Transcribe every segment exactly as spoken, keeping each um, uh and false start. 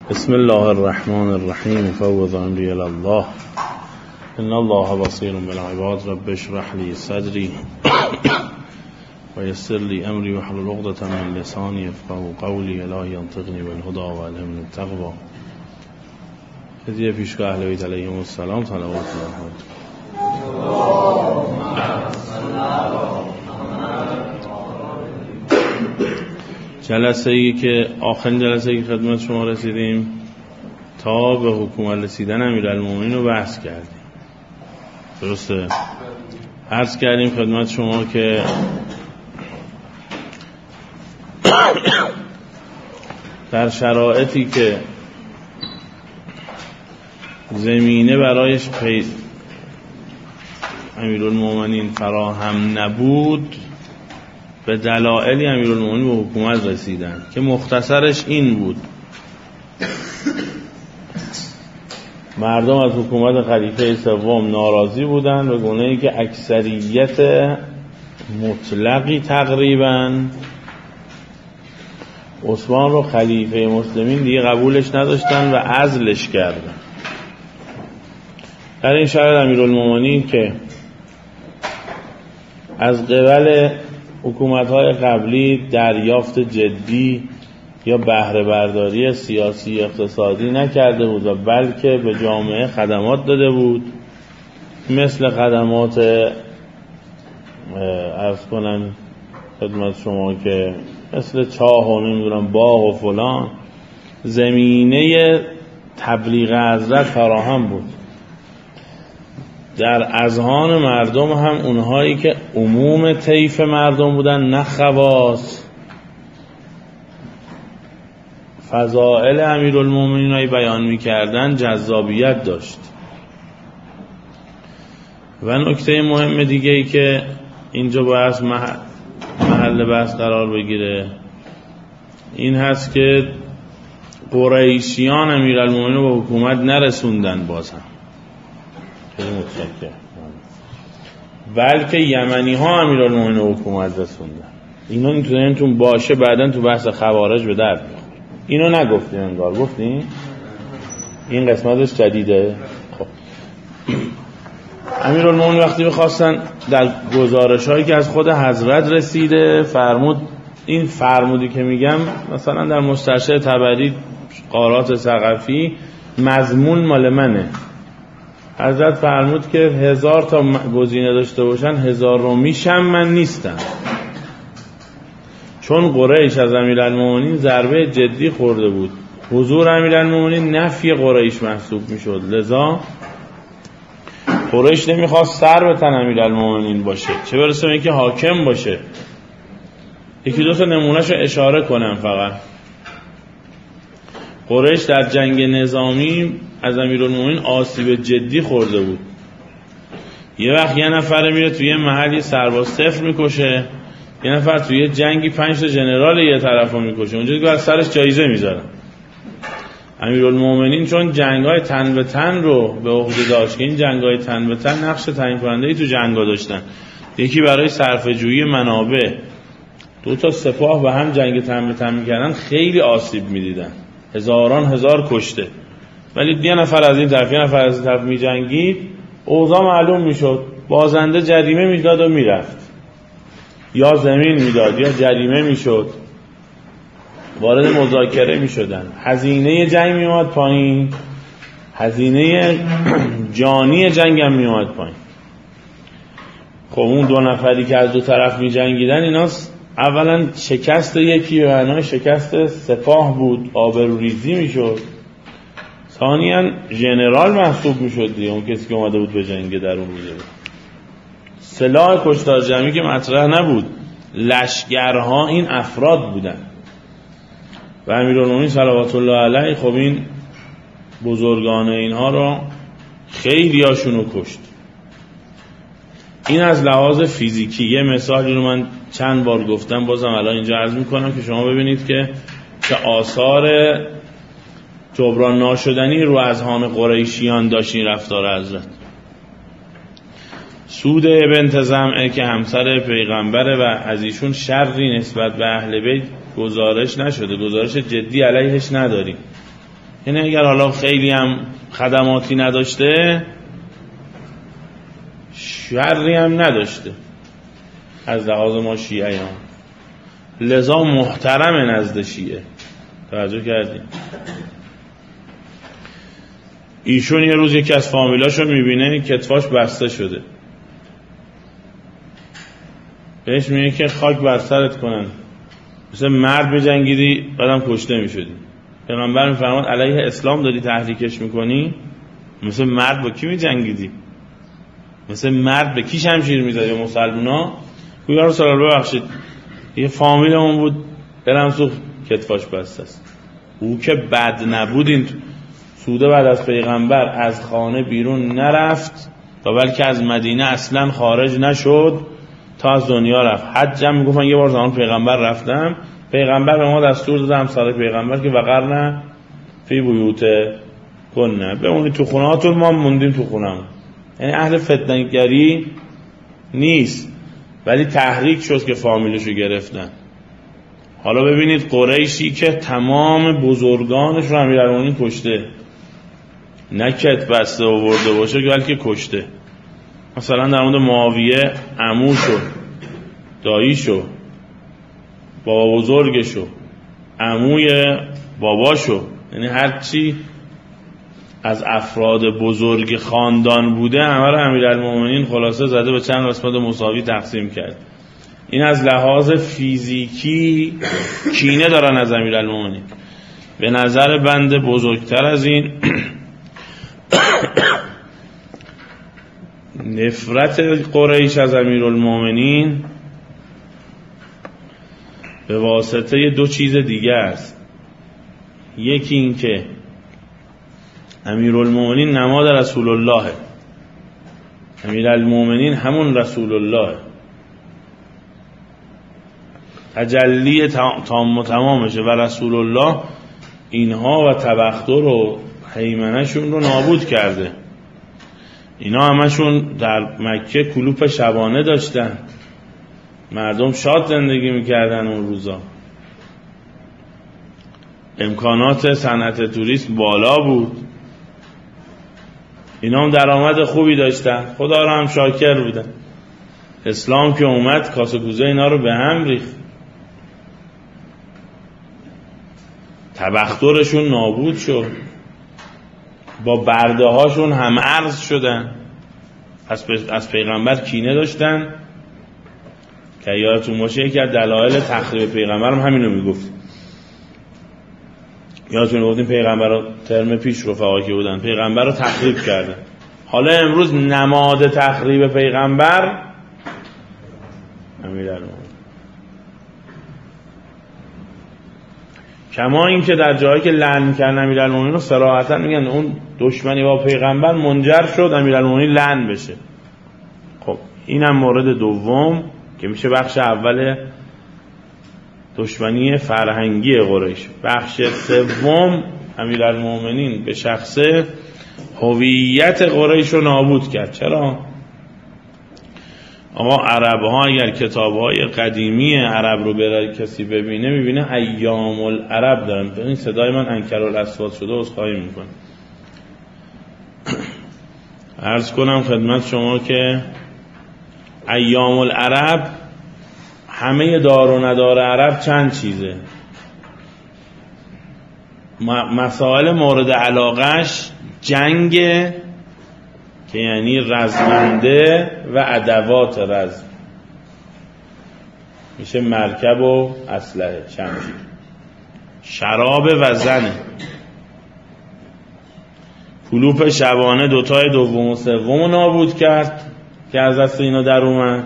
بسم الله الرحمن الرحیم فوض امری الی الله ان الله بصیر بالعباد رب اشرح لی صدری و یسر لی امری واحلل عقدة من لسانی یفقهوا قولی الهی انطقنی بالهدی و الهمنی التقوی. هدیه پیشگاه اهل بیت علیهم السلام صلوات الله علیهم. جلسه ای که آخرین جلسه ای که خدمت شما رسیدیم تا به حکومت رسیدن امیرالمومنین رو بحث کردیم. درسته؟ عرض کردیم خدمت شما که در شرایطی که زمینه برایش پی امیرالمومنین فراهم نبود، به دلایلی امیرالمومنین به حکومت رسیدن که مختصرش این بود: مردم از حکومت خلیفه سوم ناراضی بودند به گونه‌ای که اکثریت مطلقی تقریباً عثمان رو خلیفه مسلمین دیگه قبولش نداشتن و عزلش کردن. در این شرایط امیرالمومنین که از قبل حکومت‌های قبلی دریافت جدی یا بهره برداری سیاسی اقتصادی نکرده بود و بلکه به جامعه خدمات داده بود، مثل خدمات عرض کنم خدمت شما که مثل چاه و نمیدونم باغ و فلان، زمینه تبلیغ حضرت فراهم بود. در اذهان مردم هم اونهایی که عموم طیف مردم بودن، نه خواص، فضائل امیرالمومنین رو بیان می‌کردن، جذابیت داشت. و نکته مهم دیگه ای که اینجا باید محل بحث قرار بگیره این هست که قریشیان امیرالمومنین رو به حکومت نرسوندن، باز هم خیلی متشکرم، بلکه یمنی ها امیرالمومنین رو حکومت رسوندن. اینو اینتون باشه بعدن تو بحث خوارج به درد میخوره. اینو نگفتین انگار، گفتین این قسمتش جدیده. خب امیرالمومنین وقتی میخواستن در گزارش هایی که از خود حضرت رسیده فرمود، این فرمودی که میگم مثلا در مسترشد طبری قارات ثقفی مضمون مال منه، حضرت فرمود که هزار تا گزینه داشته باشن هزار رو میشم من نیستم، چون قریش از امیرالمومنین ضربه جدی خورده بود. حضور امیرالمومنین نفی قریش محسوب میشد، لذا قریش نمیخواست سر به تن امیرالمومنین باشه، چه برسه اینکه حاکم باشه. یکی دو تا نمونهشو اشاره کنم فقط. قریش در جنگ نظامی از امیرالمومنین آسیب جدی خورده بود. یه وقت یه نفر میره توی یه محلی سرباز صفر میکشه، یه نفر توی یه جنگی پنج تا ژنرال یه طرفو میکشه، اونجا دیگه از سرش جایزه میذارن. امیرالمومنین چون جنگ‌های تن به تن رو به عهده داشت که این جنگ‌های تن به تن نقش تعیین کننده‌ای تو جنگ‌ها داشتن، یکی برای صرفه‌جویی منابع، دو تا سپاه به هم جنگ تن به تن میکردن، خیلی آسیب میدیدن، هزاران هزار کشته. ولی یه نفر از این طرف یه نفر از این طرف می جنگید، اوضاع معلوم می شد، بازنده جریمه می داد و می رفت، یا زمین می داد یا جریمه می شد، وارد مذاکره می شدن، هزینه جنگ می اومد پایین، هزینه جانی جنگ هم می اومد پایین. خب اون دو نفری که از دو طرف می جنگیدن، اینا اولا شکست یکی به معنای شکست سپاه بود، آبروریزی می شد، ثانیاً ژنرال محسوب میشد دیگه، اون کسی که اومده بود به جنگ در اون روزه. سلاح کشتار جمعی که مطرح نبود، لشکرها این افراد بودن و امیرالمومنین صلوات الله علیه خب این بزرگان اینها رو خیلی هاشونو کشت. این از لحاظ فیزیکی. یه مثالی رو من چند بار گفتم، بازم الان اینجا عرض میکنم که شما ببینید که چه آثار جبران ناشدنی رو اذهان قریشیان داشت این رفتار حضرت. سود بنت زمعه که همسر پیغمبره و از ایشون شری نسبت به اهل بیت گزارش نشده، گزارش جدی علیهش نداریم. یعنی اگر حالا خیلی هم خدماتی نداشته شری هم نداشته از لحاظ ما شیعیان، لذا محترم نزد شیعه. توجه کردیم؟ ایشون یه روز یکی از فامیلاشو میبینه کتفاش بسته شده، بهش میگه که خاک بر سرت کنن، مثل مرد بجنگیدی بعدم کشته میشدی. پیغمبر میفرماد علیه اسلام داری تحریکش میکنی؟ مثل مرد با کی میجنگیدی؟ مثل مرد به کی شمشیر میزدی؟ به مسلمونا؟ یا رسول الله ببخشید یه فامیلمون بود دلم سوخت کتفاش بسته است. او که بد نبود، این سوده بعد از پیغمبر از خانه بیرون نرفت تا بلکه از مدینه اصلا خارج نشد تا از دنیا رفت. حجم میگفت من یه بار زمان پیغمبر رفتم، پیغمبر به ما دستور داده همسر پیغمبر که وقرنه فی بیوت کنه، بمونید تو خونه هاتون، ما موندیم تو خونه‌مون. یعنی اهل فتنه‌گری نیست، ولی تحریک شد که فامیلشو گرفتن. حالا ببینید قریشی که تمام بزرگانش رو امیرالمومنین کشته، نه کت بسته آورده باشه بلکه کشته. مثلا در مورد معاویه عموشو، داییشو، بابا بزرگشو، عموی باباشو، یعنی هر چی از افراد بزرگ خاندان بوده همه رو امیرالمومنین خلاصه زده به چند قسمت مساوی تقسیم کرد. این از لحاظ فیزیکی کینه دارن از امیرالمومنین. به نظر بنده بزرگتر از این نفرت قریش از امیرالمومنین به واسطه دو چیز دیگه است. یکی این که امیرالمومنین نماد رسول الله، امیرالمومنین همون رسول الله، تجلی تام و تمامشه، و رسول الله اینها و تبختر و هیمنهشون رو نابود کرده. اینا همشون در مکه کلوپ شبانه داشتن، مردم شاد زندگی میکردن اون روزا، امکانات صنعت توریست بالا بود، اینا هم درآمد خوبی داشتن، خدا رو هم شاکر بودن. اسلام که اومد کاسه کوزه اینا رو به هم ریخت، تبخترشون نابود شد، با برده هاشون هم ارز شدن، از پیغمبر کینه داشتن که یادتون باشه یکی از دلایل تخریب پیغمبر هم همینو میگفت. یادتون گفتیم پیغمبر رو ترم پیش رفقا که بودن پیغمبر رو تخریب کردن. حالا امروز نماد تخریب پیغمبر امیرالمومنین، کما این که در جایی که لعن کردن امیرالمومنین رو صراحتا میگن اون دشمنی با پیغمبر منجر شد امیرالمومنین لعن بشه. خب اینم مورد دوم که میشه بخش اول دشمنی فرهنگی قریش. بخش سوم امیرالمومنین به شخصه هویت قریش رو نابود کرد. چرا؟ آقا عرب ها اگر کتاب های قدیمی عرب رو برای کسی ببینه میبینه ایام العرب دارن. این صدای من انکرالاصوات شده عذرخواهی میکنم. عرض کنم خدمت شما که ایام العرب همه دار و ندار عرب چند چیزه، مسائل مورد علاقش جنگ که یعنی رزمنده و ادوات رزم، میشه مرکب و اسلحه، شمشیر، شراب و زنه، کلوپ شبانه دوتای دوم و سوم نابود کرد که از دست اینا در اومد.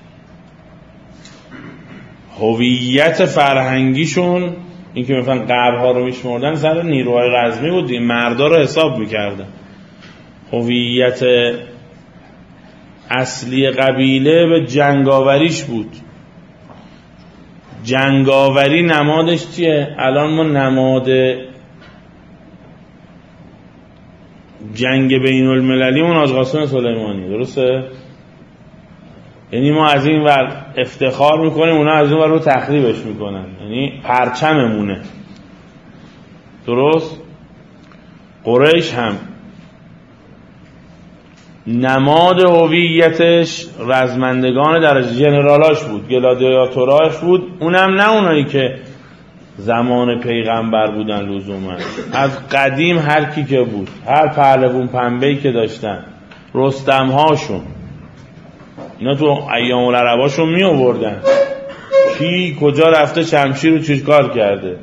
هویت فرهنگیشون این که مثلا غرب‌ها رو میشمردن سر نیروهای رزمی بود، این مردا رو حساب میکردن. هویت اصلی قبیله به جنگاوریش بود. جنگاوری نمادش چیه؟ الان ما نماد جنگ بین المللی اون آج قاسم سلیمانی، درسته؟ یعنی ما از این ور افتخار میکنیم، اونا از اون ور رو تخریبش میکنن، یعنی پرچممونه، درست؟ قریش هم نماد هویتش رزمندگان درجه جنرالاش بود، گلادیاتوراش بود، اونم نه اونایی که زمان پیغمبر بودن لزوما، از قدیم هر کی که بود، هر پهلوون پنبه‌ای که داشتن، رستم هاشون، اینا تو ایام العرباشون می آوردن کی کجا رفته شمشیر رو چیکار کرده.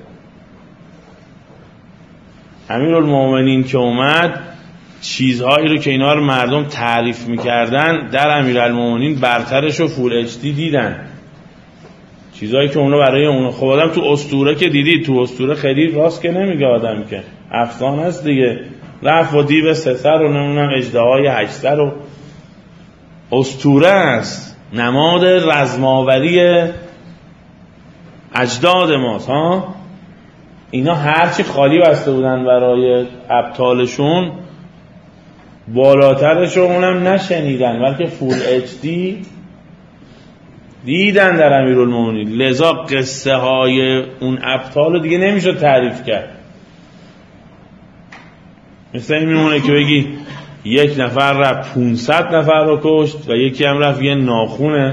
امیرالمومنین که اومد چیزهایی رو که اینا رو مردم تعریف میکردن در امیرالمومنین برترش رو فول اچ دی دیدن، چیزهایی که اونا برای اون. خب آدم تو اسطوره که دیدی، تو اسطوره خیلی راست که نمیگه آدم، که افسانه است دیگه، رفت و دیو سه سر و نمیدونم اژدهای هشت سر و اسطوره است، نماد رزماوری اجداد ماست ها. اینا هرچی خالی بسته بودن برای ابطالشون بالاترش رو اونم نشنیدن، بلکه فول اچ دی دیدن در امیرالمومنین. لذا قصه های اون ابطال رو دیگه نمیشه تعریف کرد. مثل این میمونه که بگی یک نفر رفت پونصد نفر رو کشت و یکی هم رفت یه ناخونه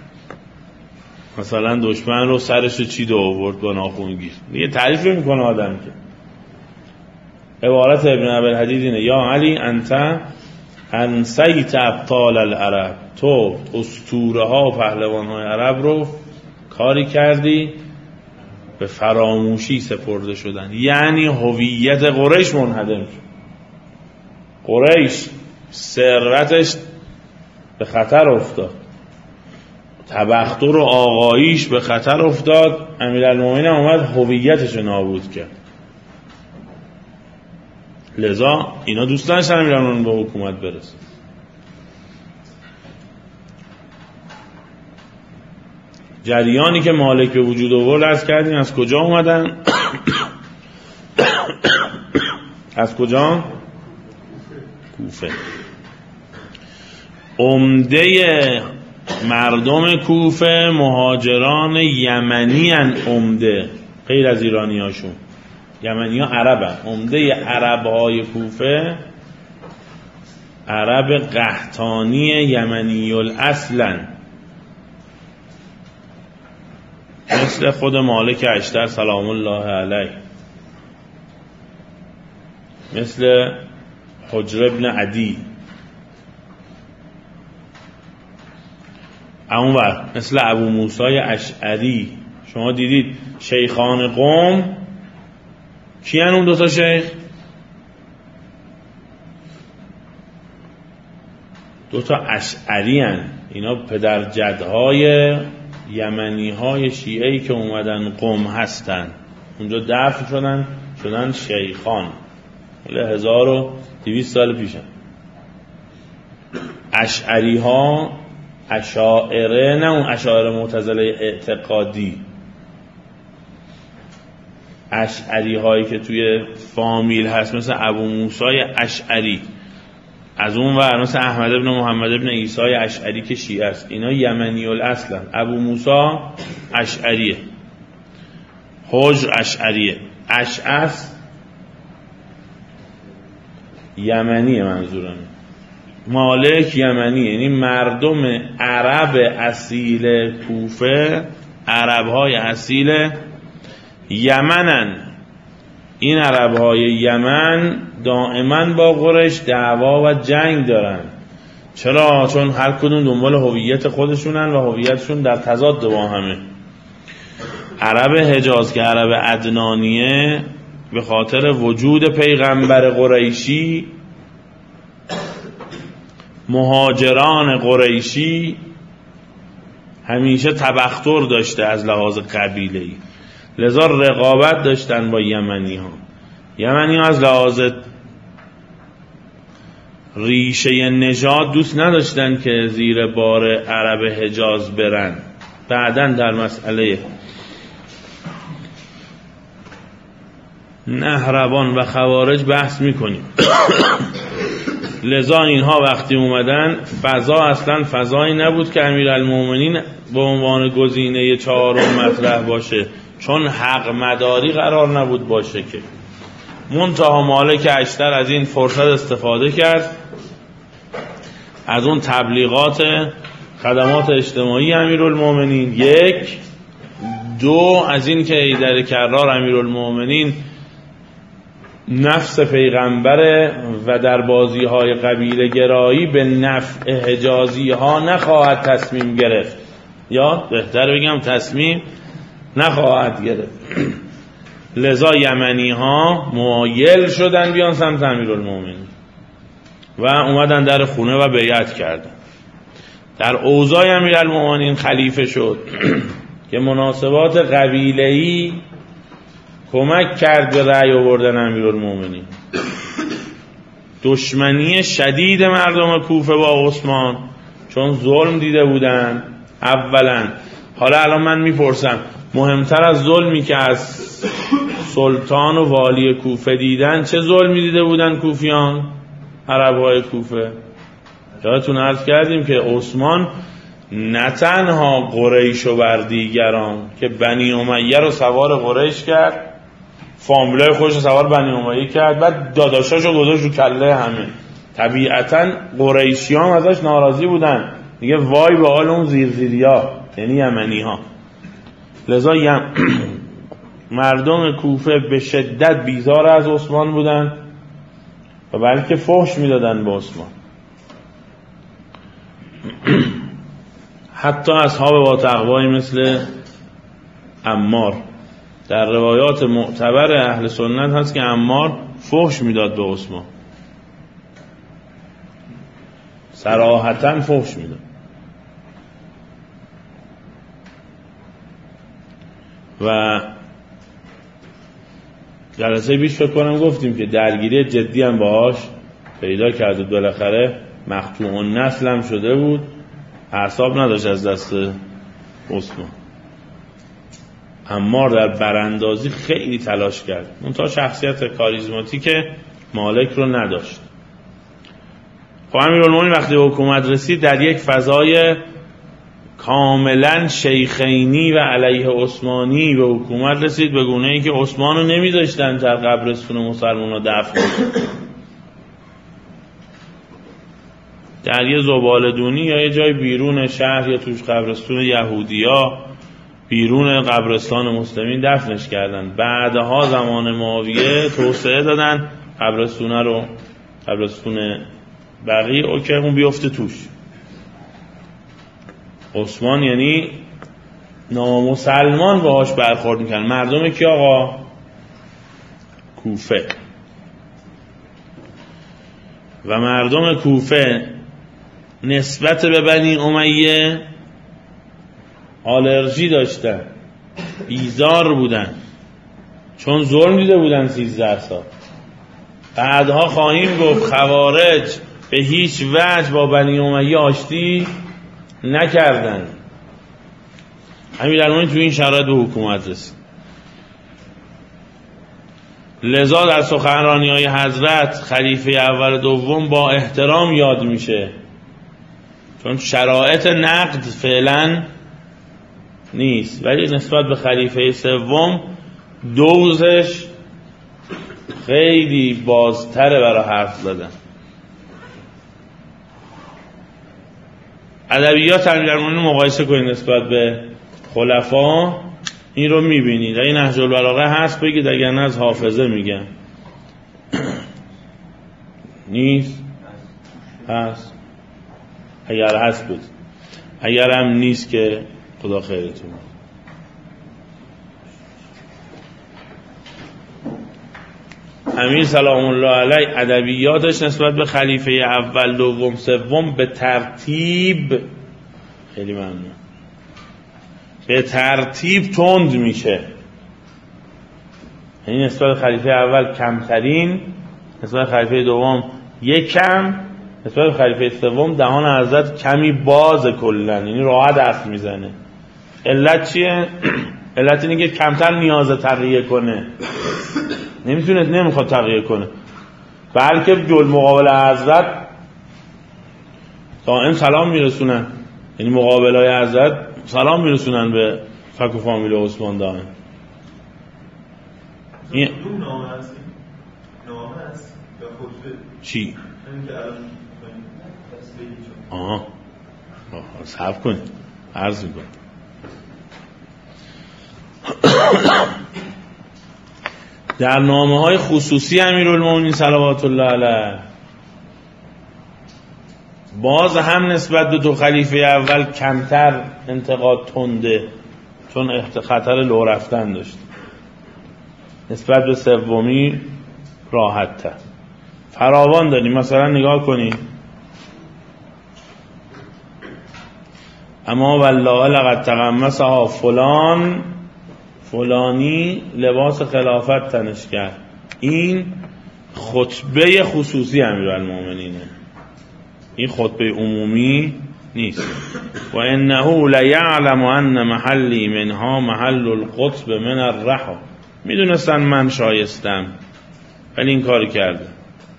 مثلا دشمن رو سرش رو چید و آورد با ناخونگیر. دیگه تعریف میکنه آدم که. عبارت ابن ابوالحدید اینه: یا علی انت انسیت ابطال العرب، تو اسطوره ها و پهلوان های عرب رو کاری کردی به فراموشی سپرده شدن. یعنی هویت قریش منهدم شد، قریش ثروتش به خطر افتاد، تبختر و آقاییش به خطر افتاد. امیرالمومنین اومد هویتش رو نابود کرد. لذا اینا دوست داشتن امیرالمومنین به حکومت برسه. جریانی که مالک به وجود آورد عرض کردیم از کجا اومدن؟ از کجا؟ کوفه. عمده مردم کوفه مهاجران یمنی ان، عمده غیر از ایرانی هاشون. یمنی ها عرب هن. عمده عرب های کوفه عرب قحطانی یمنی الاصلن، مثل خود مالک اشتر سلام الله علیه، مثل حجر ابن عدی، اون وقت مثل ابو موسی اشعری. شما دیدید شیخان قوم کیان؟ اون دوتا شیخ دوتا اشعری هن. اینا پدر جدهای یمنی های شیعه‌ای که اومدن قوم هستن، اونجا دفن شدن شدن شیخان. هزار و دویست سال پیشن. اشعری ها اشاعره، نه اون اشاعره معتزله اعتقادی، اشعری هایی که توی فامیل هست مثل ابو موسی اشعری، از اون ور مثل احمد ابن محمد ابن عیسی اشعری که شیعه است. اینا یمنی الاصل. ابو موسی اشعریه، حجر اشعریه، اشعث یمنیه منظورم، مالک یمنیه. یعنی مردم عرب اصیل کوفه، عرب های اصیل یمنن. این عرب های یمن دائما با قریش دعوا و جنگ دارن. چرا؟ چون هر کدوم دنبال هویت خودشونن و هویتشون در تضاد با همه. عرب حجاز که عرب عدنانیه به خاطر وجود پیغمبر قریشی، مهاجران قریشی همیشه تبختر داشته از لحاظ قبیله‌ای، لذا رقابت داشتن با یمنی ها. یمنی ها از لحاظ ریشه نژاد دوست نداشتن که زیر بار عرب حجاز برن. بعدن در مسئله نهروان و خوارج بحث میکنیم. لذا اینها وقتی اومدن فضا اصلا فضایی نبود که امیرالمومنین به عنوان گزینه چهارم مطرح باشه، چون حق مداری قرار نبود باشه که منتها مالک اشتر از این فرصت استفاده کرد، از اون تبلیغات خدمات اجتماعی امیرالمومنین، یک دو از این که حیدر کرار امیرالمومنین نفس پیغمبره و در بازی های قبیله گرایی به نفع حجازی ها نخواهد تصمیم گرفت، یا بهتر بگم تصمیم نخواهد گرفت. لذا یمنی ها مایل شدن بیان سمت امیرالمومنین و اومدن در خونه و بیعت کردن. در اوضاع امیرالمومنین خلیفه شد که مناسبات قبیله‌ای کمک کرد به رأی آوردن امیرالمومنین. دشمنی شدید مردم کوفه با عثمان، چون ظلم دیده بودن اولا. حالا الان من میپرسم مهمتر از ظلمی که از سلطان و والی کوفه دیدن، چه ظلمی دیده بودن کوفیان، عربهای کوفه؟ یادتون عرض کردیم که عثمان نه تنها قریش و بر دیگران که بنی امیه رو سوار قریش کرد، فامیلای خودش رو سوار بنی امیه کرد، بعد داداشاشو گذاشت رو کله همه. طبیعتا قریشیان ازش ناراضی بودن، میگه وای به حال اون زیرزیریا، یعنی یمنی ها. لذا یم... مردم کوفه به شدت بیزار از عثمان بودن و بلکه فحش میدادن به عثمان. حتی اصحاب با تقوایی مثل عمار، در روایات معتبر اهل سنت هست که عمار فحش میداد به عثمان، صراحتاً فحش میداد. و جلسه بیش فکر کنم گفتیم که درگیری جدی هم باهاش پیدا کرد و بالاخره مقطوع النسل هم شده بود، اعصاب نداشت از دست عثمان. عمار در براندازی خیلی تلاش کرد، منتها شخصیت کاریزماتیک مالک رو نداشت. خب امیرالمومنین وقتی به حکومت رسید در یک فضای کاملا شیخینی و علیه عثمانی به حکومت رسید، به گونه‌ای که عثمان رو نمیذاشتن در قبرستون مسلمان رو دفن در یه زباله‌دونی یا یه جای بیرون شهر یا توش قبرستون یهودیا بیرون قبرستان مسلمین دفنش کردن. بعدها زمان معاویه توسعه دادن قبرستونه رو، قبرستون بقیع او که اون بیفته توش. عثمان یعنی نامسلمان باهاش برخورد میکنن. مردم کی آقا؟ کوفه. و مردم کوفه نسبت به بنی امیه آلرژی داشتن، بیزار بودن، چون ظلم دیده بودن سیزده سال. بعدها خواهیم گفت خوارج به هیچ وجه با بنی امیه آشتی نکردن. امیرالمومنین تو این شرایط به حکومت رسید. لذا در سخنرانی های حضرت خلیفه اول دوم با احترام یاد میشه، چون شرایط نقد فعلا نیست، ولی نسبت به خلیفه سوم دوزش خیلی بازتره برای حرف زدن. ادبیات امیرالمومنین مقایسه کنید نسبت به خلفا، این رو میبینید. این نهج البلاغه هست بگید، اگر نه از حافظه میگن. نیست؟ هست؟ اگر هست بود، اگر هم نیست که خدا خیرتون. امیر سلام الله علیه ادبیاتش نسبت به خلیفه اول دوم سوم به ترتیب، خیلی ممنون، به ترتیب تند میشه. یعنی نسبت به خلیفه اول کمترین، نسبت به خلیفه دوم یک کم، نسبت به خلیفه سوم دهان حضرت کمی باز کلن، یعنی راحت حرف میزنه. علت چیه؟ علت اینه که کمتر نیاز تغییر کنه، نمیتونه، نمیخواد تغییر کنه، بلکه جل مقابل حضرت دائم سلام میرسونن. یعنی مقابل های حضرت سلام میرسونن به فک و فامیل عثمان دائم. این چی؟ آها صبر کن عرض میکنم. در نامه های خصوصی امیرالمومنین صلوات الله علیه باز هم نسبت به دو خلیفه اول کمتر انتقاد تنده، چون خطر لو رفتن داشت. نسبت به سومی راحت تر فراوان داریم. مثلا نگاه کنید: اما والله لقد تقمصها فلان، فلانی لباس خلافت تنش کرد. این خطبه خصوصی امیرالمومنینه، این خطبه عمومی نیست. و انه لیعلم ان محلی منها محل القطب من الرحا. میدونستن من شایستم ولی این کاری کرده.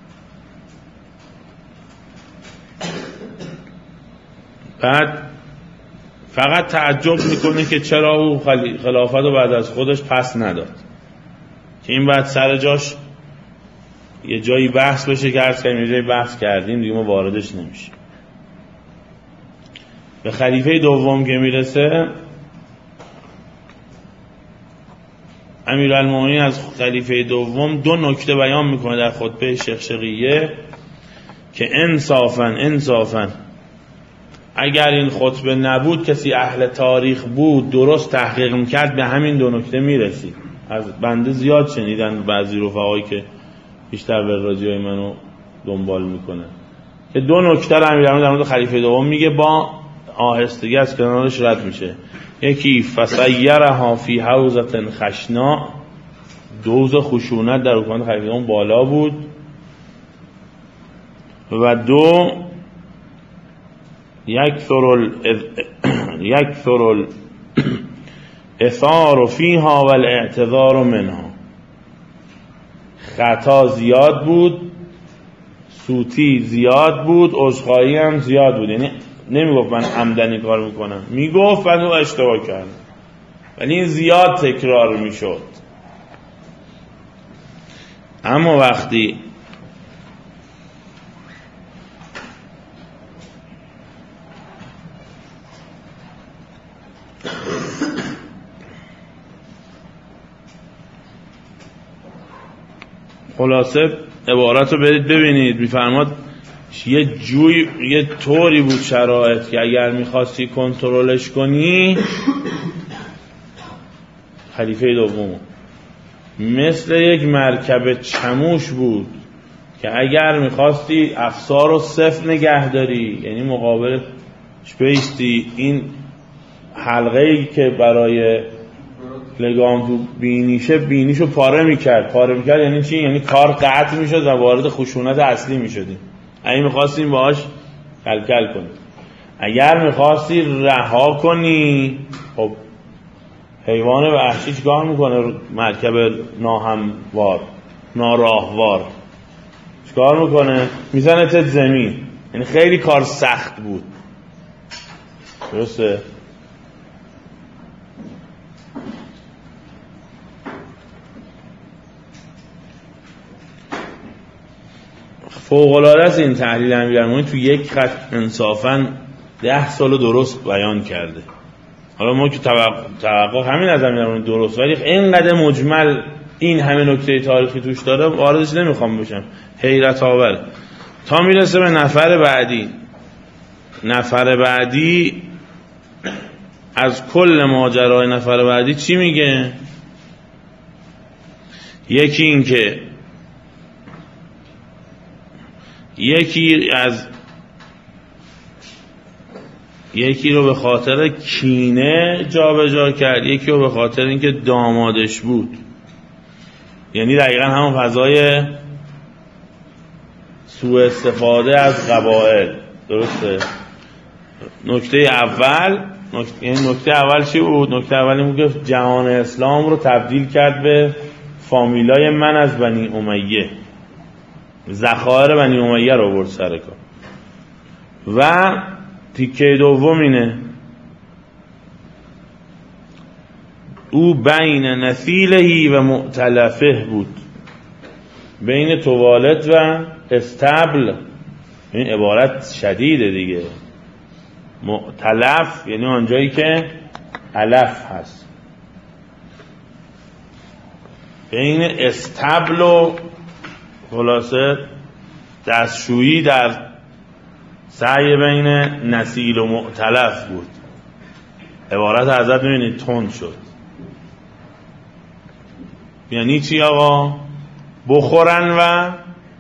بعد فقط تعجب میکنه که چرا او خلافت رو بعد از خودش پس نداد، که این بعد سر جاش یه جایی بحث بشه که عرض کنیم یه جایی بحث کردیم دیگه ما واردش نمیشیم. به خلیفه دوم که میرسه، امیرالمومنین از خلیفه دوم دو نکته بیان میکنه در خطبه شقشقیه که انصافاً انصافاً اگر این خطبه نبود، کسی اهل تاریخ بود درست تحقیق میکرد، به همین دو نکته میرسید. از بنده زیاد شنیدن بعضی رفقایی که بیشتر وراجی های منو دنبال میکنن که دو نکته رو امیرالمومنین در مورد خلیفه دوم میگه، با آهستگی از کنارش رد میشه. یکی فسیرها فی حوزة خشنا، دوز خشونت در حکومت خلیفه دوم بالا بود. و دو یکثر یکثر الاثار فیها و الاعتذار منها. خطا زیاد بود، سوتی زیاد بود، عذرخواهی هم زیاد بود. یعنی نمیگفت من عمدنی کار میکنم، میگفت من او اشتباه کردم، ولی این زیاد تکرار میشد. اما وقتی خلاصه عبارت رو برید ببینید، میفرماد یه جوی یه طوری بود شرایط که اگر میخواستی کنترلش کنی، خلیفه دوم مثل یک مرکب چموش بود که اگر میخواستی افسار رو صفر نگه داری، یعنی مقابلش بیستی، این حلقه‌ای که برای لگام تو بینیشه بینیشو پاره میکرد. پاره میکرد یعنی چی؟ یعنی کار قطع میشد و وارد خشونت اصلی میشدیم. اگه میخواستیم باهاش کلکل کنی، اگر میخواستی رها کنی، خب حیوان وحشی چیکار میکنه؟ مرکب ناهموار ناراهوار چیکار میکنه؟ میزنه تت زمین. یعنی خیلی کار سخت بود. درسته؟ فوق‌العاده است این تحلیل امیرالمومنین تو یک خط انصافاً ده سال درست بیان کرده. حالا ما که توقع همین از امیرالمومنین درست، ولی اینقدر مجمل این همه نکته تاریخی توش داره واردش نمیخوام بشم، حیرت آور. تا میرسه به نفر بعدی. نفر بعدی از کل ماجرای نفر بعدی چی میگه؟ یکی این که یکی از یکی رو به خاطر کینه جا به جا کرد، یکی رو به خاطر اینکه دامادش بود. یعنی دقیقا همون فضای سوء استفاده از قبائل. درسته؟ نکته اول نکته, یعنی نکته اول چی بود؟ نکته اول این بود که جهان اسلام رو تبدیل کرد به فامیلای من از بنی امیه، ذخایر بنی امیه رو برد سر کار. و تیکه دوم اینه، او بین نسیلهی و مؤتلفه بود. بین توالت و استبل. این عبارت شدیده دیگه. مؤتلف یعنی آنجایی که علف هست. بین استبل و خلاصه دستشویی در سعی بین نسیل و مؤتلف بود. عبارت حضرت میبینید تند شد. یعنی چی آقا؟ بخورن و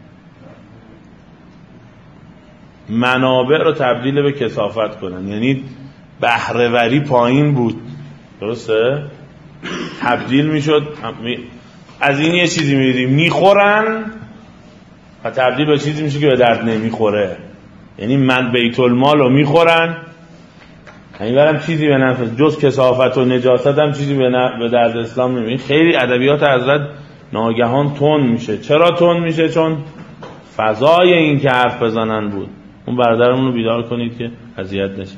منابع رو تبدیل به کثافت کنن. یعنی بهره‌وری پایین بود، درسته؟ تبدیل میشد. از این یه چیزی میدیدیم میخورن و تبدیل به چیزی میشه که به درد نمیخوره. یعنی من بیت المال رو میخورن، یعنی برم چیزی به نفع جز کثافت و نجاست هم چیزی به, به درد اسلام نمیشه. خیلی ادبیات حضرت ناگهان تند میشه. چرا تند میشه؟ چون فضای این که حرف بزنن بود. اون برادرمون رو بیدار کنید که اذیت نشه.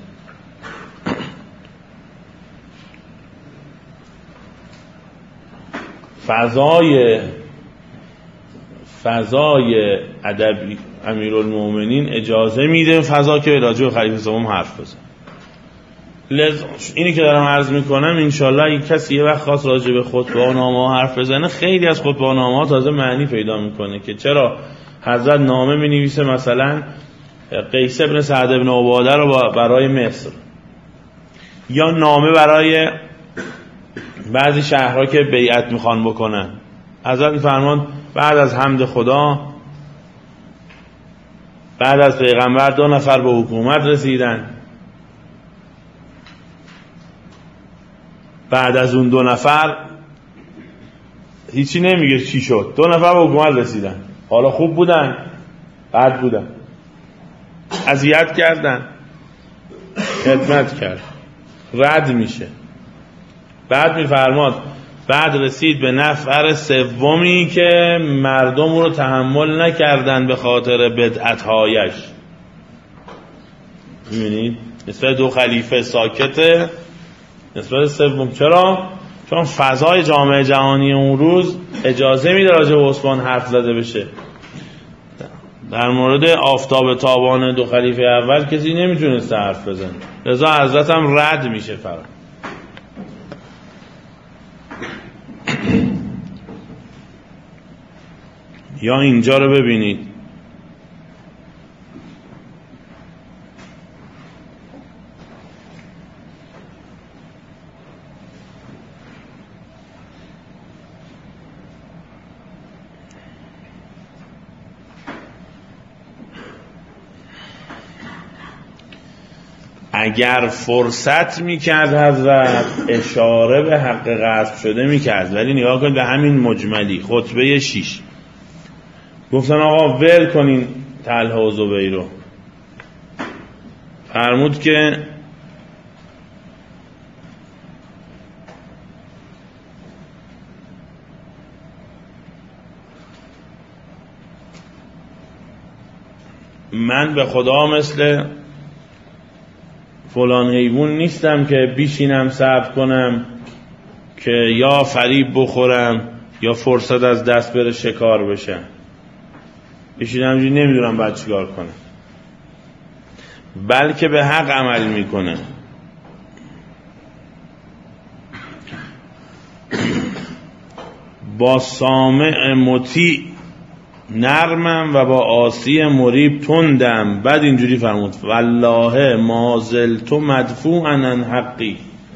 فضای فضای ادبی امیرالمومنین اجازه میده فضا که راجع به خلیفه سوم حرف بزنه. لذ... اینی که دارم عرض میکنم انشالله اگه کسی یه وقت خواست راجع به خطبه و نامه ها حرف بزنه، خیلی از خطبه و نامه ها تازه معنی پیدا میکنه که چرا حضرت نامه مینویسه مثلا قیس ابن سعد ابن عباده رو برای مصر، یا نامه برای بعضی شهرها که بیعت میخوان بکنن. حضرت میفرمان بعد از حمد خدا، بعد از پیغمبر دو نفر به حکومت رسیدن، بعد از اون دو نفر هیچی نمیگه چی شد، دو نفر به حکومت رسیدن، حالا خوب بودن بد بودن، اذیت کردن خدمت کرد، رد میشه. بعد میفرماد بعد رسید به نفر سومی که مردم رو تحمل نکردن به خاطر بدعت‌هایش. می‌بینید نسبت دو خلیفه ساکته، نسبت سوم چرا؟ چون فضای جامعه جهانی اون روز اجازه میده راجع به عثمان حرف زده بشه. در مورد آفتاب تابان دو خلیفه اول کسی نمیتونست حرف بزنه، لذا حضرت هم رد میشه فرا. یا اینجا رو ببینید، اگر فرصت میکرد حضرت اشاره به حق غصب شده میکرد، ولی نگاه کنید به همین مجملی خطبه شیش گفتن آقا ول کنین طلحه و زبیر رو. فرمود که من به خدا مثل فلان حیوان نیستم که بیشینم صبر کنم که یا فریب بخورم یا فرصت از دست بره شکار بشم. بیشینم همجوری نمیدونم باید چیکار کنم، بلکه به حق عمل میکنه. با سامع مطیع نرمم و با عاصی مریب تندم. بعد اینجوری فرمود والله ما زلت مدفوعا عن حقی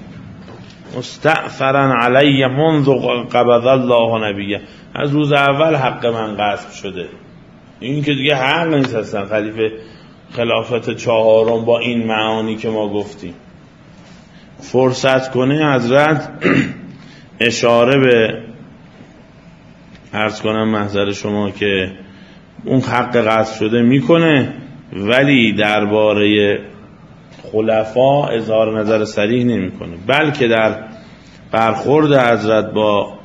مستأثرا علی منذ قبض الله نبیه. از روز اول حق من غصب شده. این که دیگه حق نیست هستن خلیفه خلافت چهارم با این معانی که ما گفتیم فرصت کنه. حضرت اشاره به عرض کنم محضر شما که اون حق غصب شده میکنه، ولی درباره خلفا اظهار نظر صریح نمیکنه، بلکه در برخورد حضرت با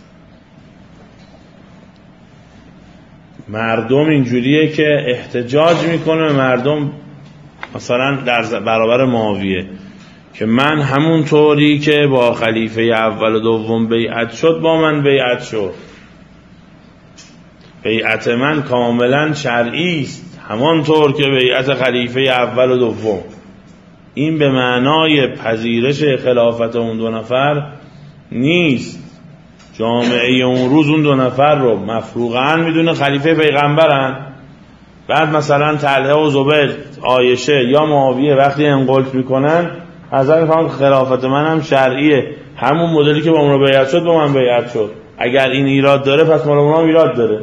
مردم اینجوریه که احتجاج میکنه. مردم مثلا در برابر معاویه که من همون طوری که با خلیفه اول و دوم بیعت شد با من بیعت شد، بیعت من کاملا شرعی است، همانطور که بیعت خلیفه اول و دوم. این به معنای پذیرش خلافت اون دو نفر نیست. جامعه اون روز اون دو نفر رو مفروغاً میدونه خلیفه پیغمبرن، بعد مثلا طلحه و زبیر، عایشه یا معاویه وقتی انقلت میکنن حضرت میفهمن خلافت من هم شرعیه، همون مدلی که با اون رو بیعت شد با من بیعت شد، اگر این ایراد داره پس مال اونها ایراد داره،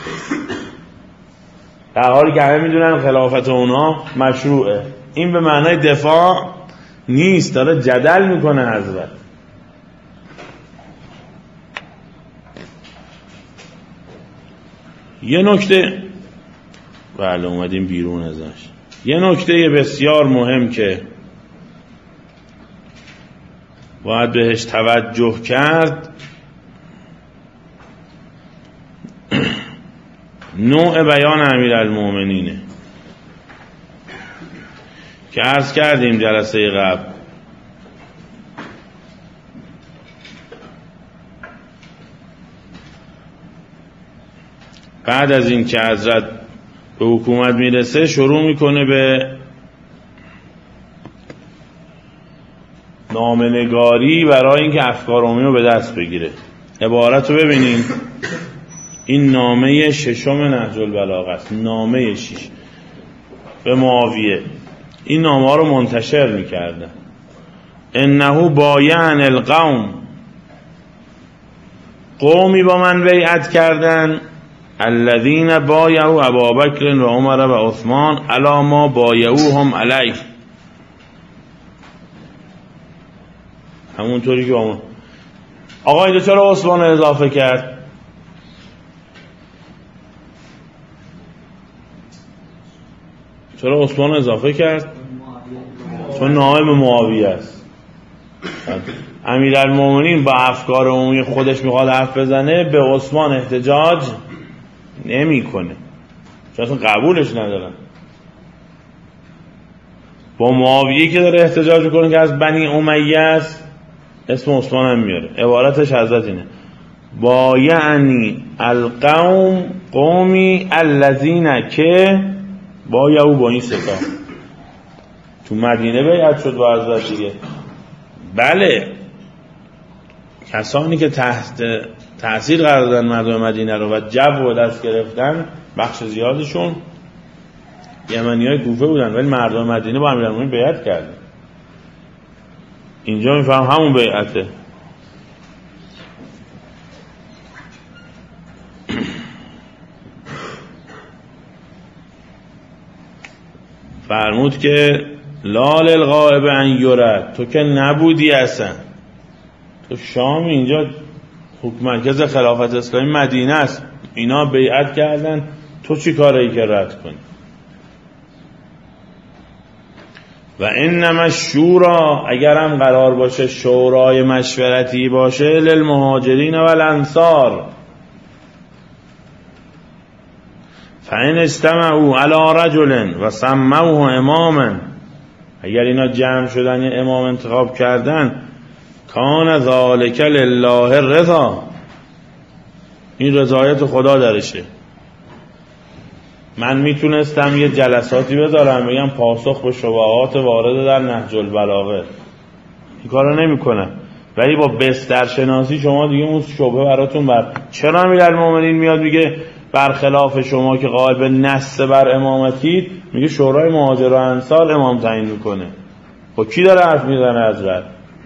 در حالی که همه میدونن خلافت اونها مشروعه. این به معنای دفاع نیست، داره جدل میکنه حضرت. یه نکته، بله اومدیم بیرون ازش، یه نکته بسیار مهم که باید بهش توجه کرد، نوع بیان امیرالمومنینه که عرض کردیم جلسه قبل. بعد از این که حضرت به حکومت میرسه شروع میکنه به نامه‌نگاری برای اینکه افکار عمومی رو به دست بگیره. عبارت رو ببینیم، این نامه ششم نهج البلاغه است، نامه شش به معاویه. این نامه ها رو منتشر میکردن. انه بایعن القوم، قومی با من بیعت کردن، الذین بایعوا ابابکر و عمر و عثمان علی ما بایعوهم علیه، همونطوری که اون آقا اینجا چرا عثمان اضافه کرد؟ چرا عثمان اضافه کرد؟ چون نائب معاویه است. امیرالمومنین با افکار عمومی خودش میخواد حرف بزنه، به عثمان احتجاج نمیکنه، چون اصلا قبولش ندارن. با معاویه که داره احتجاج میکنه که از بنی امیه است، اسم عثمان هم میاره. عبارتش حضرت اینه، بایعنی القوم، قومی الذین که بایعوا، با این ستا تو مدینه بیعت شد با حضرت دیگه. بله، کسانی که تحت تأثیر قرار دادن مردم مدینه رو و جو رو دست گرفتن، بخش زیادشون یمنیای کوفه بودن، ولی مردم مدینه با امیرالمومنین بیعت کردن. اینجا میفهم همون بیعته. فرمود که لا للغائب ان یرد، تو که نبودی اصلا، تو شام، اینجا حکم مرکز خلافت اسلامی مدینه است، اینا بیعت کردن، تو چی کاری که رد کنی؟ و انما الشورا، اگرم قرار باشه شورای مشورتی باشه، للمهاجرین و الانصار، فإن استمعوا علی رجل و سموه اماما، اگر اینا جمع شدن یه امام انتخاب کردن، کان ذالک لله الرضا، این رضایت خدا درشه. من میتونستم یه جلساتی بذارم بگم پاسخ به شبهات وارد در نهج البلاغه، این کارو نمیکنم، ولی با بسترشناسی شما دیگه اون شبهه براتون بر چرا امیرالمومنین میاد میگه برخلاف شما که قائل به نص بر امامتید، میگه شورای مهاجر و انصار امام تعیین میکنه. با کی داره حرف میزنه حضرت؟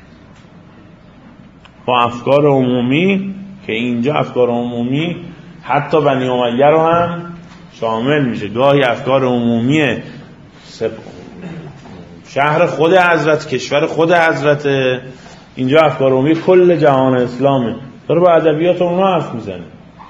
با افکار عمومی، که اینجا افکار عمومی حتی بنی امیه رو هم شامل میشه. گاهی افکار عمومی شهر خود حضرت، کشور خود حضرت، اینجا افکار عمومی کل جهان اسلامه، داره با ادبیات اونها حرف میزنه.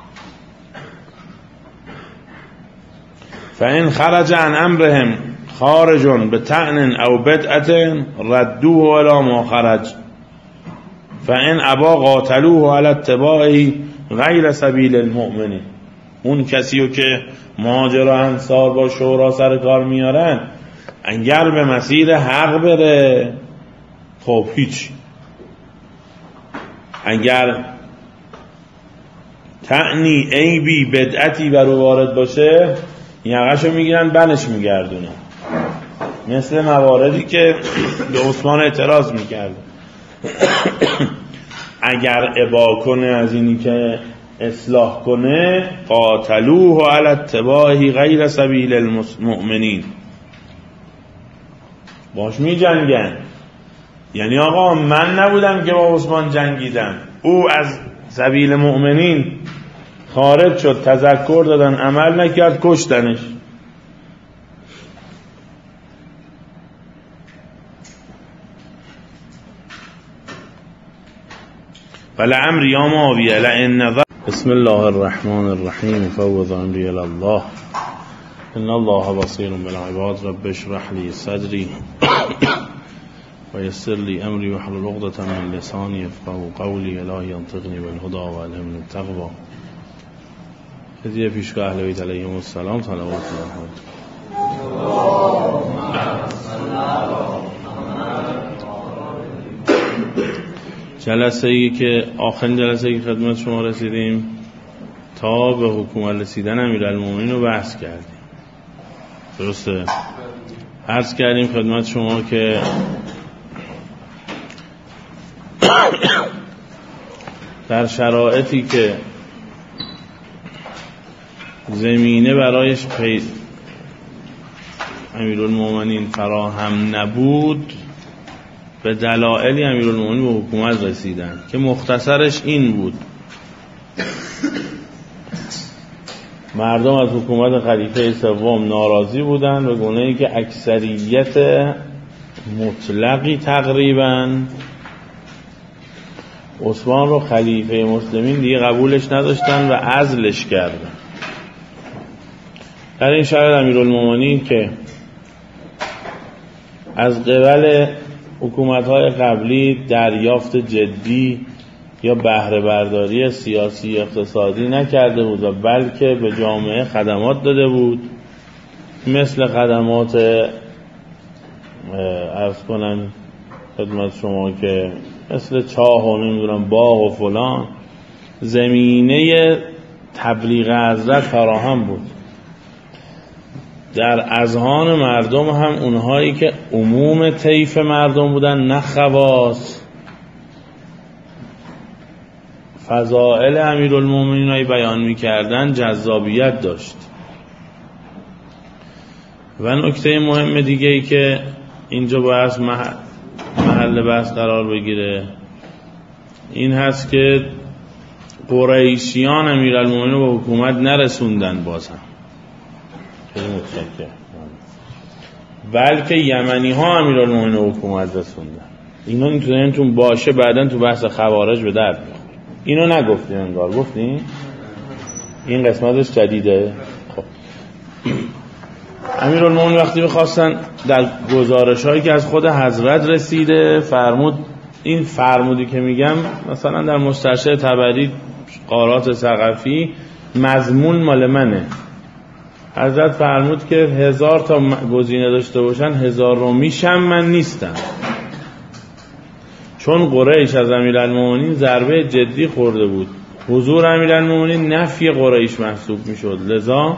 فإن خرج عن امرهم خارج بطعن او بدعت ردوه الی ما خرج، فإن ابا قاتلوه علی اتباعه غیر سبیل المؤمنین. اون کسیو که مهاجر و انصار با شورا سر کار میارن، اگر به مسیر حق بره خب هیچ، اگر تعنی عیبی بدعتی بر او وارد باشه یقه‌شو میگیرن بنش میگردونه، مثل مواردی که به عثمان اعتراض میکرد اگر ابا کنه از اینی که اصلاح کنه قاتلوه علی اتباعه غیر سبیل المؤمنین، باش می جنگن. یعنی آقا من نبودم که با عثمان جنگیدم، او از سبیل مؤمنین خارج شد، تذکر دادن عمل نکرد، کشتنش. ولعمری یا معاویه لئن نظر. بسم الله الرحمن الرحیم فوض امری الی الله ان الله بصیر بالعباد رب اشرح لی صدری و یسر لی امری واحلل عقدة من لسانی یفقهوا قولی الهی انطقنی بالهدی و الهمنی التقوی. هدیه پیشگاه اهل بیت علیهم السلام. صلوات الله. جلسه ای که آخرین جلسه ای که خدمت شما رسیدیم تا به حکومت رسیدن امیرالمومنین رو بحث کردیم، درسته؟ عرض کردیم خدمت شما که در شرایطی که زمینه برایش پی امیرالمومنین فراهم نبود، به دلایلی امیرالمومنین به حکومت رسیدن که مختصرش این بود: مردم از حکومت خلیفه سوم ناراضی بودن به گونه‌ای که اکثریت مطلقی تقریبا عثمان رو خلیفه مسلمین دیگه قبولش نداشتن و عزلش کردن. در این شرایط امیرالمومنین که از قبل حکومت‌های قبلی دریافت جدی یا بهره برداری سیاسی اقتصادی نکرده بود و بلکه به جامعه خدمات داده بود، مثل خدمات عرض کنم خدمت شما که مثل چاه و نمیدونم باغ و فلان، زمینه تبلیغ حضرت فراهم بود. در اذهان مردم هم اونهایی که عموم طیف مردم بودن نه خواص، فضائل امیرالمومنین رو بیان می‌کردن جذابیت داشت. و نکته مهم دیگه ای که اینجا باید محل بحث قرار بگیره این هست که قریشیان امیرالمومنین رو به حکومت نرسوندن بازم، بلکه یمنی ها امیرالمومنین رو حکومت رسوندن. اینا اینتون باشه بعدن تو بحث خوارج به درد میخوره. اینو نگفتیم انگار، گفتیم این قسمتش جدیده. خب امیرالمومنین وقتی بخواستن در گزارش هایی که از خود حضرت رسیده فرمود، این فرمودی که میگم مثلا در مسترشد طبری قارات ثقفی مضمون مال منه، حضرت فرمود که هزار تا گزینه داشته باشن هزار رو میشم من نیستم، چون قریش از امیرالمومنین ضربه جدی خورده بود، حضور امیرالمومنین نفی قریش محسوب میشد، لذا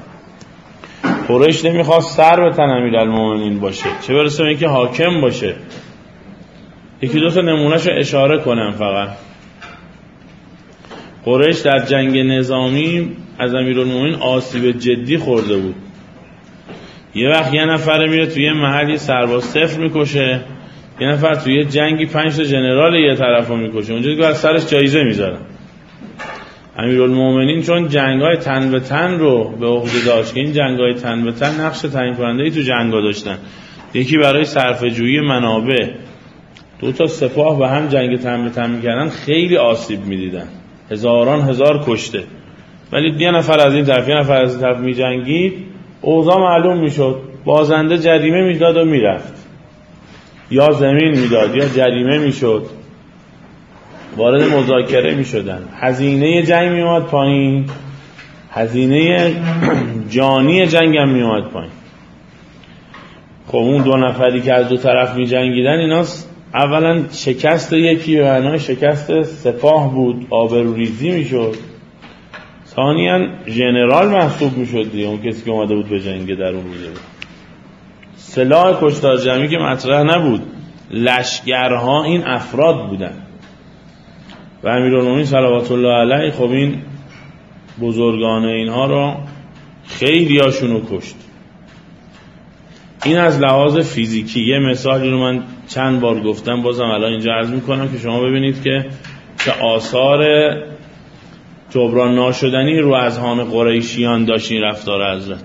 قریش نمیخواست سر به تن امیرالمومنین باشه، چه برسه به اینکه حاکم باشه. یکی دو تا نمونهشو اشاره کنم فقط. قریش در جنگ نظامی از امیرالمومنین آسیب جدی خورده بود. یه وقت یه نفر میره توی یه محلی سرباز صفر میکشه، یه نفر توی یه جنگی پنج تا ژنرال یه طرفو میکشه، اونجا دیگه از سرش جایزه میذارن. امیرالمومنین چون جنگ‌های تن به تن رو به عهده داشت که این جنگ‌های تن به تن نقش تعیین کننده‌ای تو جنگا داشتن، یکی برای صرفه‌جویی منابع، دو تا سپاه و هم جنگ تن به تن میکردن، خیلی آسیب میدیدن، هزاران هزار کشته. ولی یه نفر از این طرف یه نفر از این طرف میجنگید، اوضاع معلوم میشد، بازنده جریمه میداد و میرفت، یا زمین میداد یا جریمه میشد، وارد مذاکره میشدن، هزینه جنگ میومد پایین، هزینه جانی جنگ هم میومد پایین. خب اون دو نفری که از دو طرف میجنگیدن اینا اولا شکست یکی به معنای شکست سپاه بود، آبروریزی میشد، ثانیاً ژنرال محسوب میشد دیگه، اون کسی که اومده بود به جنگ در اون روزه. سلاح کشتار جمعی که مطرح نبود، لشکرها این افراد بودن و امیرالمومنین صلوات الله علیه خب این بزرگان اینها رو خیلی هاشون رو کشت. این از لحاظ فیزیکی. یه مثالی رو من چند بار گفتم، بازم الان اینجا عرض میکنم که شما ببینید که که آثار جبران ناشدنی رو اذهان قریشیان داشت این رفتار حضرت.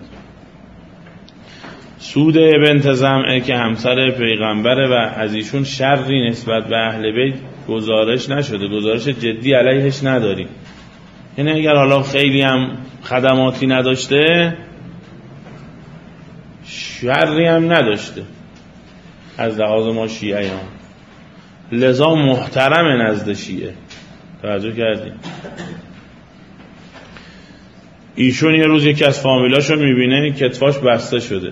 سود بنت زمعه که همسر پیغمبره و از ایشون شری نسبت به اهل بیت گزارش نشده، گزارش جدی علیهش نداریم. یعنی اگر حالا خیلی هم خدماتی نداشته، شری هم نداشته از لحاظ ما شیعیان، لذا محترم نزد شیعه. توجه کردیم؟ ایشون یه روز یکی از فامیلاشو میبینه کتفاش بسته شده،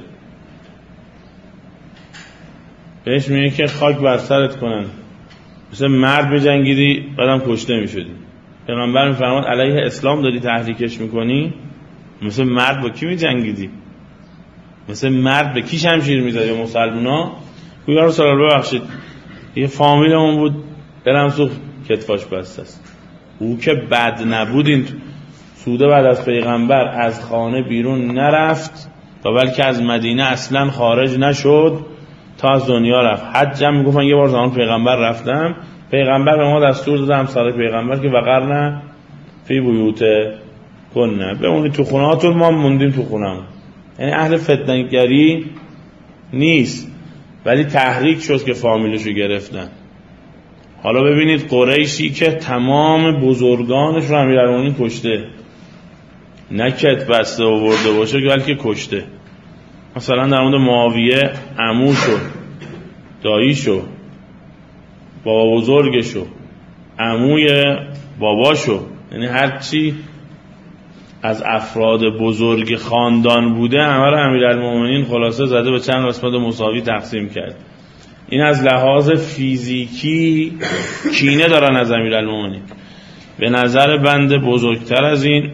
بهش میگه که خاک بر سرت کنن، مثل مرد میجنگیدی بعدم کشته میشدی. پیغمبر میفرماد علیه اسلام داری تحریکش میکنی؟ مثل مرد با کی میجنگیدی؟ مثل مرد به کی شمشیر میزدی؟ مسلمونا؟ گویا رسول الله ببخشید یه فامیلمون بود برم سوخت کتفاش بسته است. او که بد نبود، این سوده بعد از پیغمبر از خانه بیرون نرفت و بلکه از مدینه اصلا خارج نشد تا از دنیا رفت. حج هم میگفتن یه بار زمان پیغمبر رفتم، پیغمبر به ما دستور داده همسر پیغمبر که وقرن فی بیوت کنه، بمونید تو خونهاتون، ما موندیم تو خونه‌مون. یعنی اهل فتنه‌گری نیست، ولی تحریک شد که فامیلشو گرفتن. حالا ببینید قریشی که تمام بزرگانش رو امیرالمومنین کشته، نه کت بسته آورده باشه بلکه کشته. مثلا در مورد معاویه عموشو، داییشو، بابا بزرگشو، عموی باباشو، یعنی هر چی از افراد بزرگ خاندان بوده همه رو امیرالمومنین خلاصه زده به چند قسمت مساوی تقسیم کرد. این از لحاظ فیزیکی کینه دارن از امیرالمومنین. به نظر بنده بزرگتر از این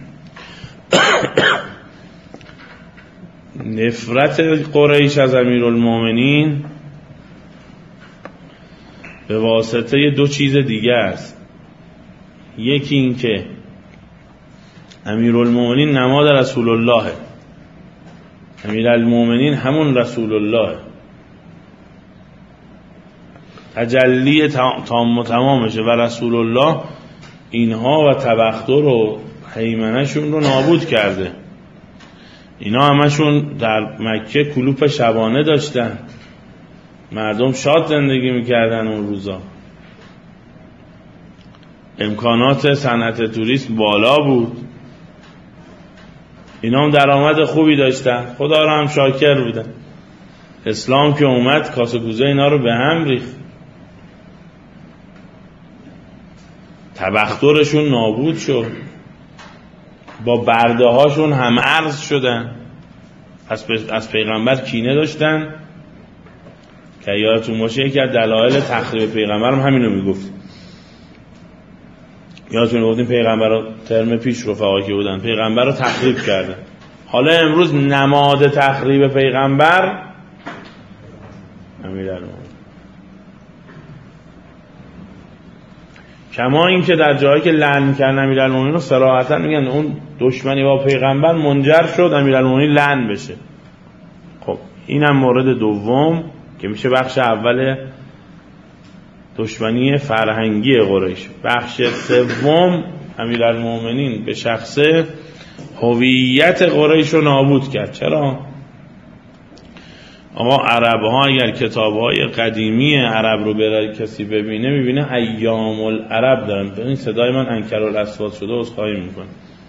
نفرت قریش از امیرالمومنین به واسطه دو چیز دیگه است. یکی این که امیرالمومنین نماد رسول الله، امیرالمومنین همون رسول الله، تجلی تام و تمامشه و رسول الله اینها و تبختر و هیمنشون رو نابود کرده. اینا همشون در مکه کلوپ شبانه داشتن، مردم شاد زندگی میکردن اون روزا، امکانات صنعت توریسم بالا بود، اینا هم درآمد خوبی داشتن، خدا را هم شاکر بودن. اسلام که اومد کاسه کوزه اینا رو به هم ریخت، تبخترشون نابود شد، با برده هاشون هم عرض شدن، از پیغمبر کینه داشتن که یادتون باشه یکی از دلایل تخریب پیغمبر هم همینو میگفت. یادتون گفتیم پیغمبر رو ترم پیش رفقا که بودن پیغمبر رو تخریب کردن. حالا امروز نماد تخریب پیغمبر امیرالمومنین، کما این که در جایی که لعن کردن امیرالمومنین رو صراحتا میگن اون دشمنی با پیغمبر منجر شد امیرالمومنین لعن بشه. خب اینم مورد دوم که میشه بخش اول دشمنی فرهنگی قریش. بخش سوم امیرالمومنین به شخصه هویت قریش رو نابود کرد. چرا؟ آقا عرب ها اگر کتاب های قدیمی عرب رو برای کسی ببینه میبینه ایام العرب دارن. این صدای من انکرالاصوات شده عذرخواهی میکنم.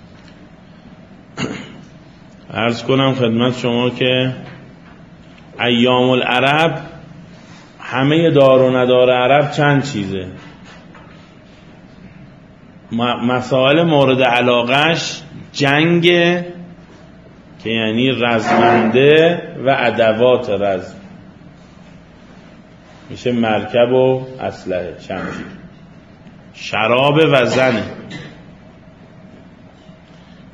عرض کنم خدمت شما که ایام العرب همه دار و ندار عرب چند چیزه. مسائل مورد علاقش جنگ که یعنی رزمنده و ادوات رزم، میشه مرکب و اسلحه، شمشیر، شراب و زن.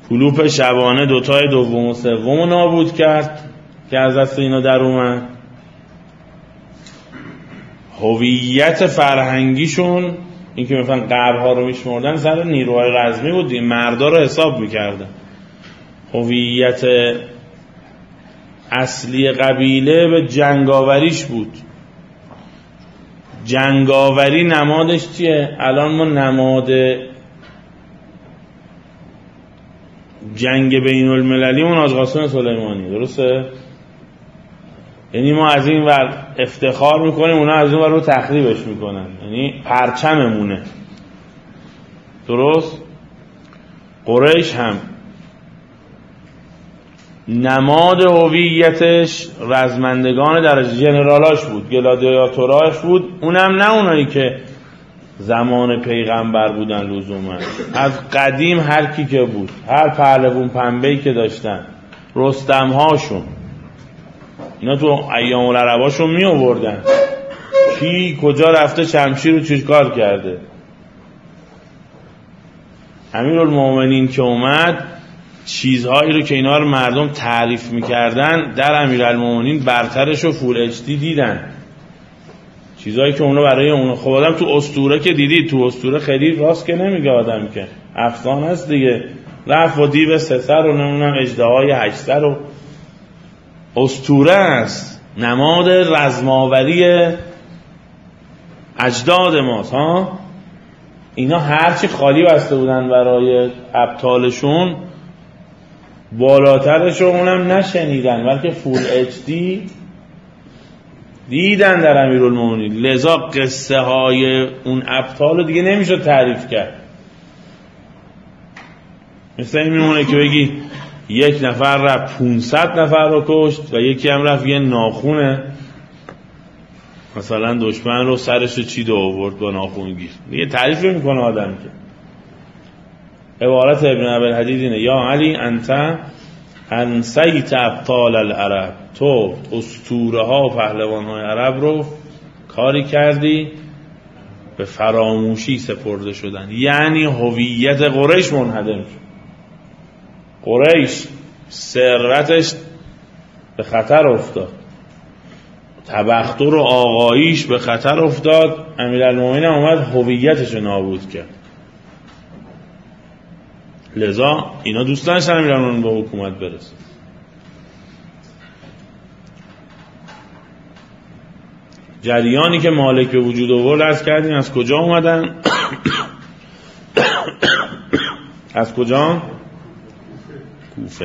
کلوپ شبانه دوتای دوم و سوم رو نابود کرد که از دست اینا در اومد. هویت فرهنگیشون این که مثلا قبرها رو میشمردن سر نیروهای رزمی بود، این مردا رو حساب میکردن. هویت اصلی قبیله به جنگاوریش بود. جنگاوری نمادش چیه؟ الان ما نماد جنگ بین المللی اون حاج قاسم سلیمانی، درسته؟ یعنی ما از این ور افتخار میکنیم، اونا از اون ور رو تخریبش میکنن، یعنی پرچممونه. درست؟ قریش هم نماد هویتش رزمندگان درجه جنرالاش بود، گلادیاتوراش بود، اونم نه اونایی که زمان پیغمبر بودن لزوما، از قدیم هر کی که بود، هر پهلوون پنبه‌ای که داشتن، رستم هاشون، اینا تو ایام العرباشون می آوردن کی کجا رفته شمشیر رو چیز کار کرده. امیرالمومنین که اومد چیزهایی رو که اینا رو مردم تعریف میکردن در امیرالمومنین برترش رو فول اچ دی دیدن، چیزهایی که اونا برای اونا. خب آدم تو اسطوره که دیدی، تو اسطوره خیلی راست که نمیگه آدم، که افسانه است دیگه، رفت و دیو سه سر و نمیدونم اژدهای هشت سر و اسطوره است، نماد رزماوری اجداد ماست ها. اینا هرچی خالی بسته بودن برای ابطالشون، بالاترش رو اونم نشنیدن بلکه فول اچ دی دیدن در امیرالمومنین. لذا قصه های اون ابطال رو دیگه نمیشه تعریف کرد. مثل این میمونه که بگی یک نفر رفت پونصد نفر رو کشت و یکی هم رفت یه ناخونه مثلا دشمن رو سرش رو چید و آورد با ناخونگیر، دیگه تعریف میکنه آدم. که عبارت ابن ابی‌الحدید اینه: یا علی انت انسیت ابطال العرب، تو اسطوره ها و پهلوان های عرب رو کاری کردی به فراموشی سپرده شدن. یعنی هویت قریش منهدم شد، قریش ثروتش به خطر افتاد، تبختر و آقاییش به خطر افتاد. امیرالمومنین اومد هویتش رو نابود کرد. لذا اینا دوست داشتن امیرالمومنین به حکومت برسه. جریانی که مالک به وجود آورد عرض کردیم از کجا اومدن؟ از کجا؟ کوفه.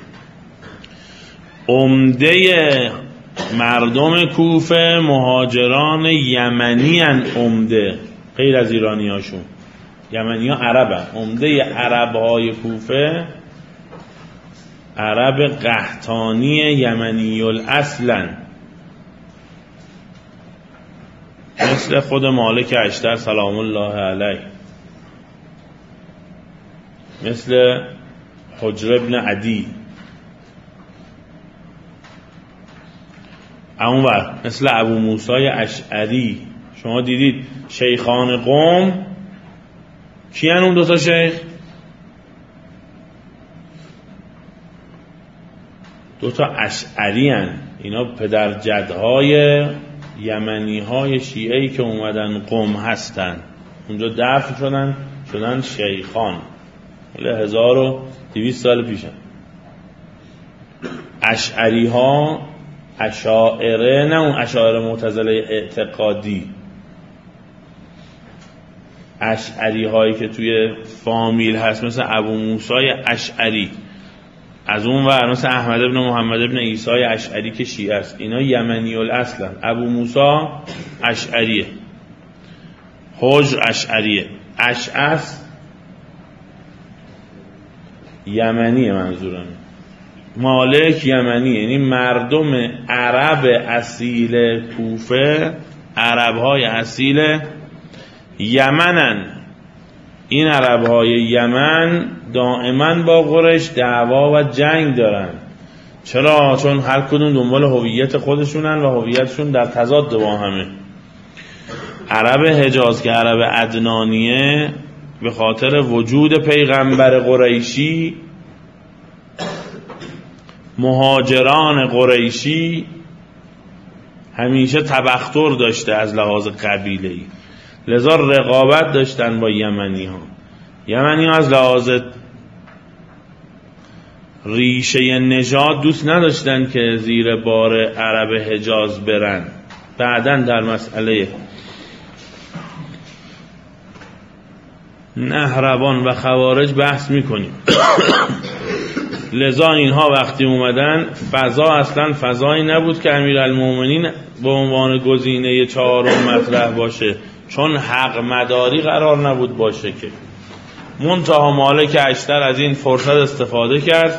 عمده مردم کوفه مهاجران یمنی ان، عمده غیر از ایرانی هاشون. یمنی ها عرب هن. عمده عرب های کوفه عرب قحطانی یمنی الاصلن، مثل خود مالک اشتر سلام الله علیه، مثل حجر ابن عدی، اونور مثل ابو موسی اشعری. شما دیدید شیخان قوم کیان؟ اون دوتا شیخ دوتا اشعری هن. اینا پدر جدهای یمنی های شیعه‌ای که اومدن قم هستن، اونجا دفن شدن شدن شیخان. هزار و دویست سال پیشن. اشعری ها اشاعره، نه اون اشاعره معتزله اعتقادی، اشعری هایی که توی فامیل هست مثل ابو موسی اشعری، از اون ور مثل احمد ابن محمد ابن عیسی اشعری که شیعه است. اینا یمنی الاصل هست. ابو موسی اشعریه، حجر اشعریه، اشعث یمنیه منظورم، مالک یمنی. یعنی مردم عرب اصیل کوفه، عرب های اصیل یمنن. این عرب های یمن دائما با قریش دعوا و جنگ دارن. چرا؟ چون هر کدوم دنبال هویت خودشونن و هویتشون در تضاد با همه. عرب حجاز که عرب عدنانیه به خاطر وجود پیغمبر قریشی مهاجران قریشی همیشه تبختر داشته از لحاظ قبیله‌ای، لذا رقابت داشتن با یمنی ها. یمنی ها از لحاظ ریشه نژاد دوست نداشتن که زیر بار عرب حجاز برن. بعداً در مسئله نهروان و خوارج بحث میکنیم. لذا اینها وقتی اومدن فضا اصلا فضایی نبود که امیرالمومنین به عنوان گزینه چهارم مطرح باشه، چون حق مداری قرار نبود باشه که. منتها مالک اشتر از این فرصت استفاده کرد،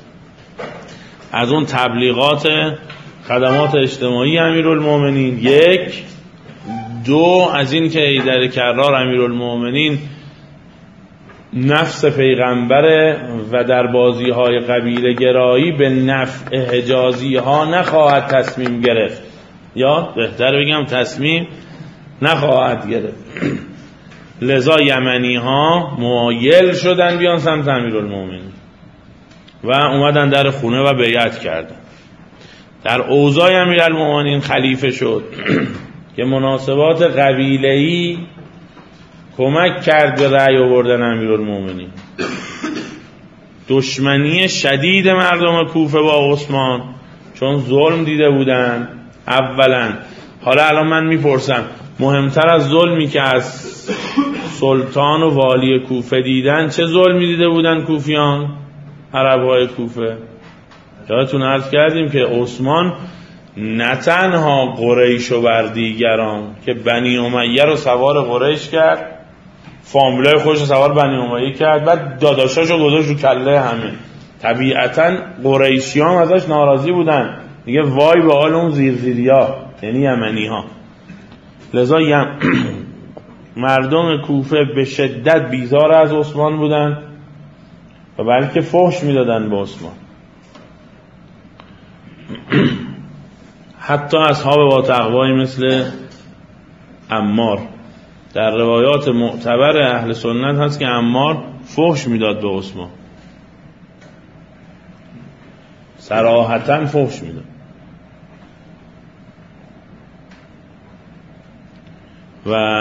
از اون تبلیغات خدمات اجتماعی امیرالمومنین، یک دو از این که حیدر کرار امیرالمومنین نفس پیغمبره و در بازی های قبیله گرایی به نفع حجازی ها نخواهد تصمیم گرفت، یا بهتر بگم تصمیم نخواهد گرفت. لذا یمنی ها مایل شدن بیان سمت امیرالمومنین و اومدن در خونه و بیعت کردن. در اوضاع امیرالمومنین خلیفه شد که مناسبات قبیله‌ای کمک کرد به رأی آوردن امیرالمومنین. دشمنی شدید مردم کوفه با عثمان، چون ظلم دیده بودن اولا. حالا الان من میپرسم مهمتر از ظلمی که از سلطان و والی کوفه دیدن، چه ظلمی دیده بودن کوفیان، عربهای کوفه؟ یادتون عرض کردیم که عثمان نه تنها قریش و بر دیگران که بنی امیه رو سوار قریش کرد، فامیلای خودش رو سوار بنی امیه کرد، بعد داداشاشو گذاشت رو کله همه. طبیعتا قریشی هم ازش ناراضی بودن دیگه، وای به حال اون زیرزیریا یعنی یمنی ها. لذا یم... مردم کوفه به شدت بیزار از عثمان بودن و بلکه فحش میدادن به عثمان. حتی اصحاب با تقوایی مثل عمار، در روایات معتبر اهل سنت هست که عمار فحش میداد به عثمان، صراحتاً فحش میداد. و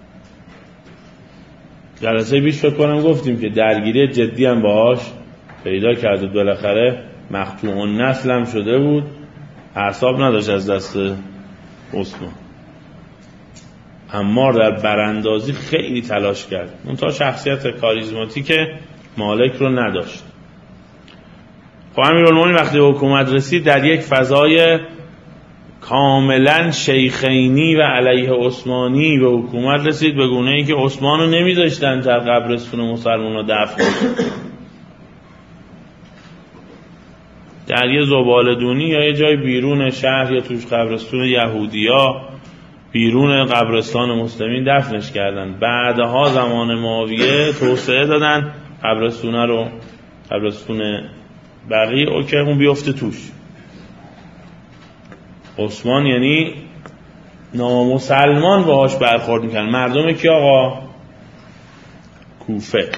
جلسه بیش فکر کنم گفتیم که درگیری جدی هم باهاش پیدا کرد و بالاخره مقطوع النسل هم شده بود، اعصاب نداشت از دست عثمان. عمار در براندازی خیلی تلاش کرد، منتها شخصیت کاریزماتیک مالک رو نداشت. خب امیرالمومنین وقتی به حکومت رسید در یک فضای کاملا شیخینی و علیه عثمانی به حکومت رسید، به گونه‌ای که عثمان رو نمیذاشتن در قبرستون مسلمان رو دفن در یه زباله‌دونی یا یه جای بیرون شهر یا توش قبرستون یهودیا بیرون قبرستان مسلمین دفنش کردن. بعدها زمان معاویه توسعه دادن قبرستونه رو، قبرستون بقیع اوکی اون بیفته توش. عثمان یعنی نامسلمان باهاش برخورد میکنن. مردم کی آقا؟ کوفه.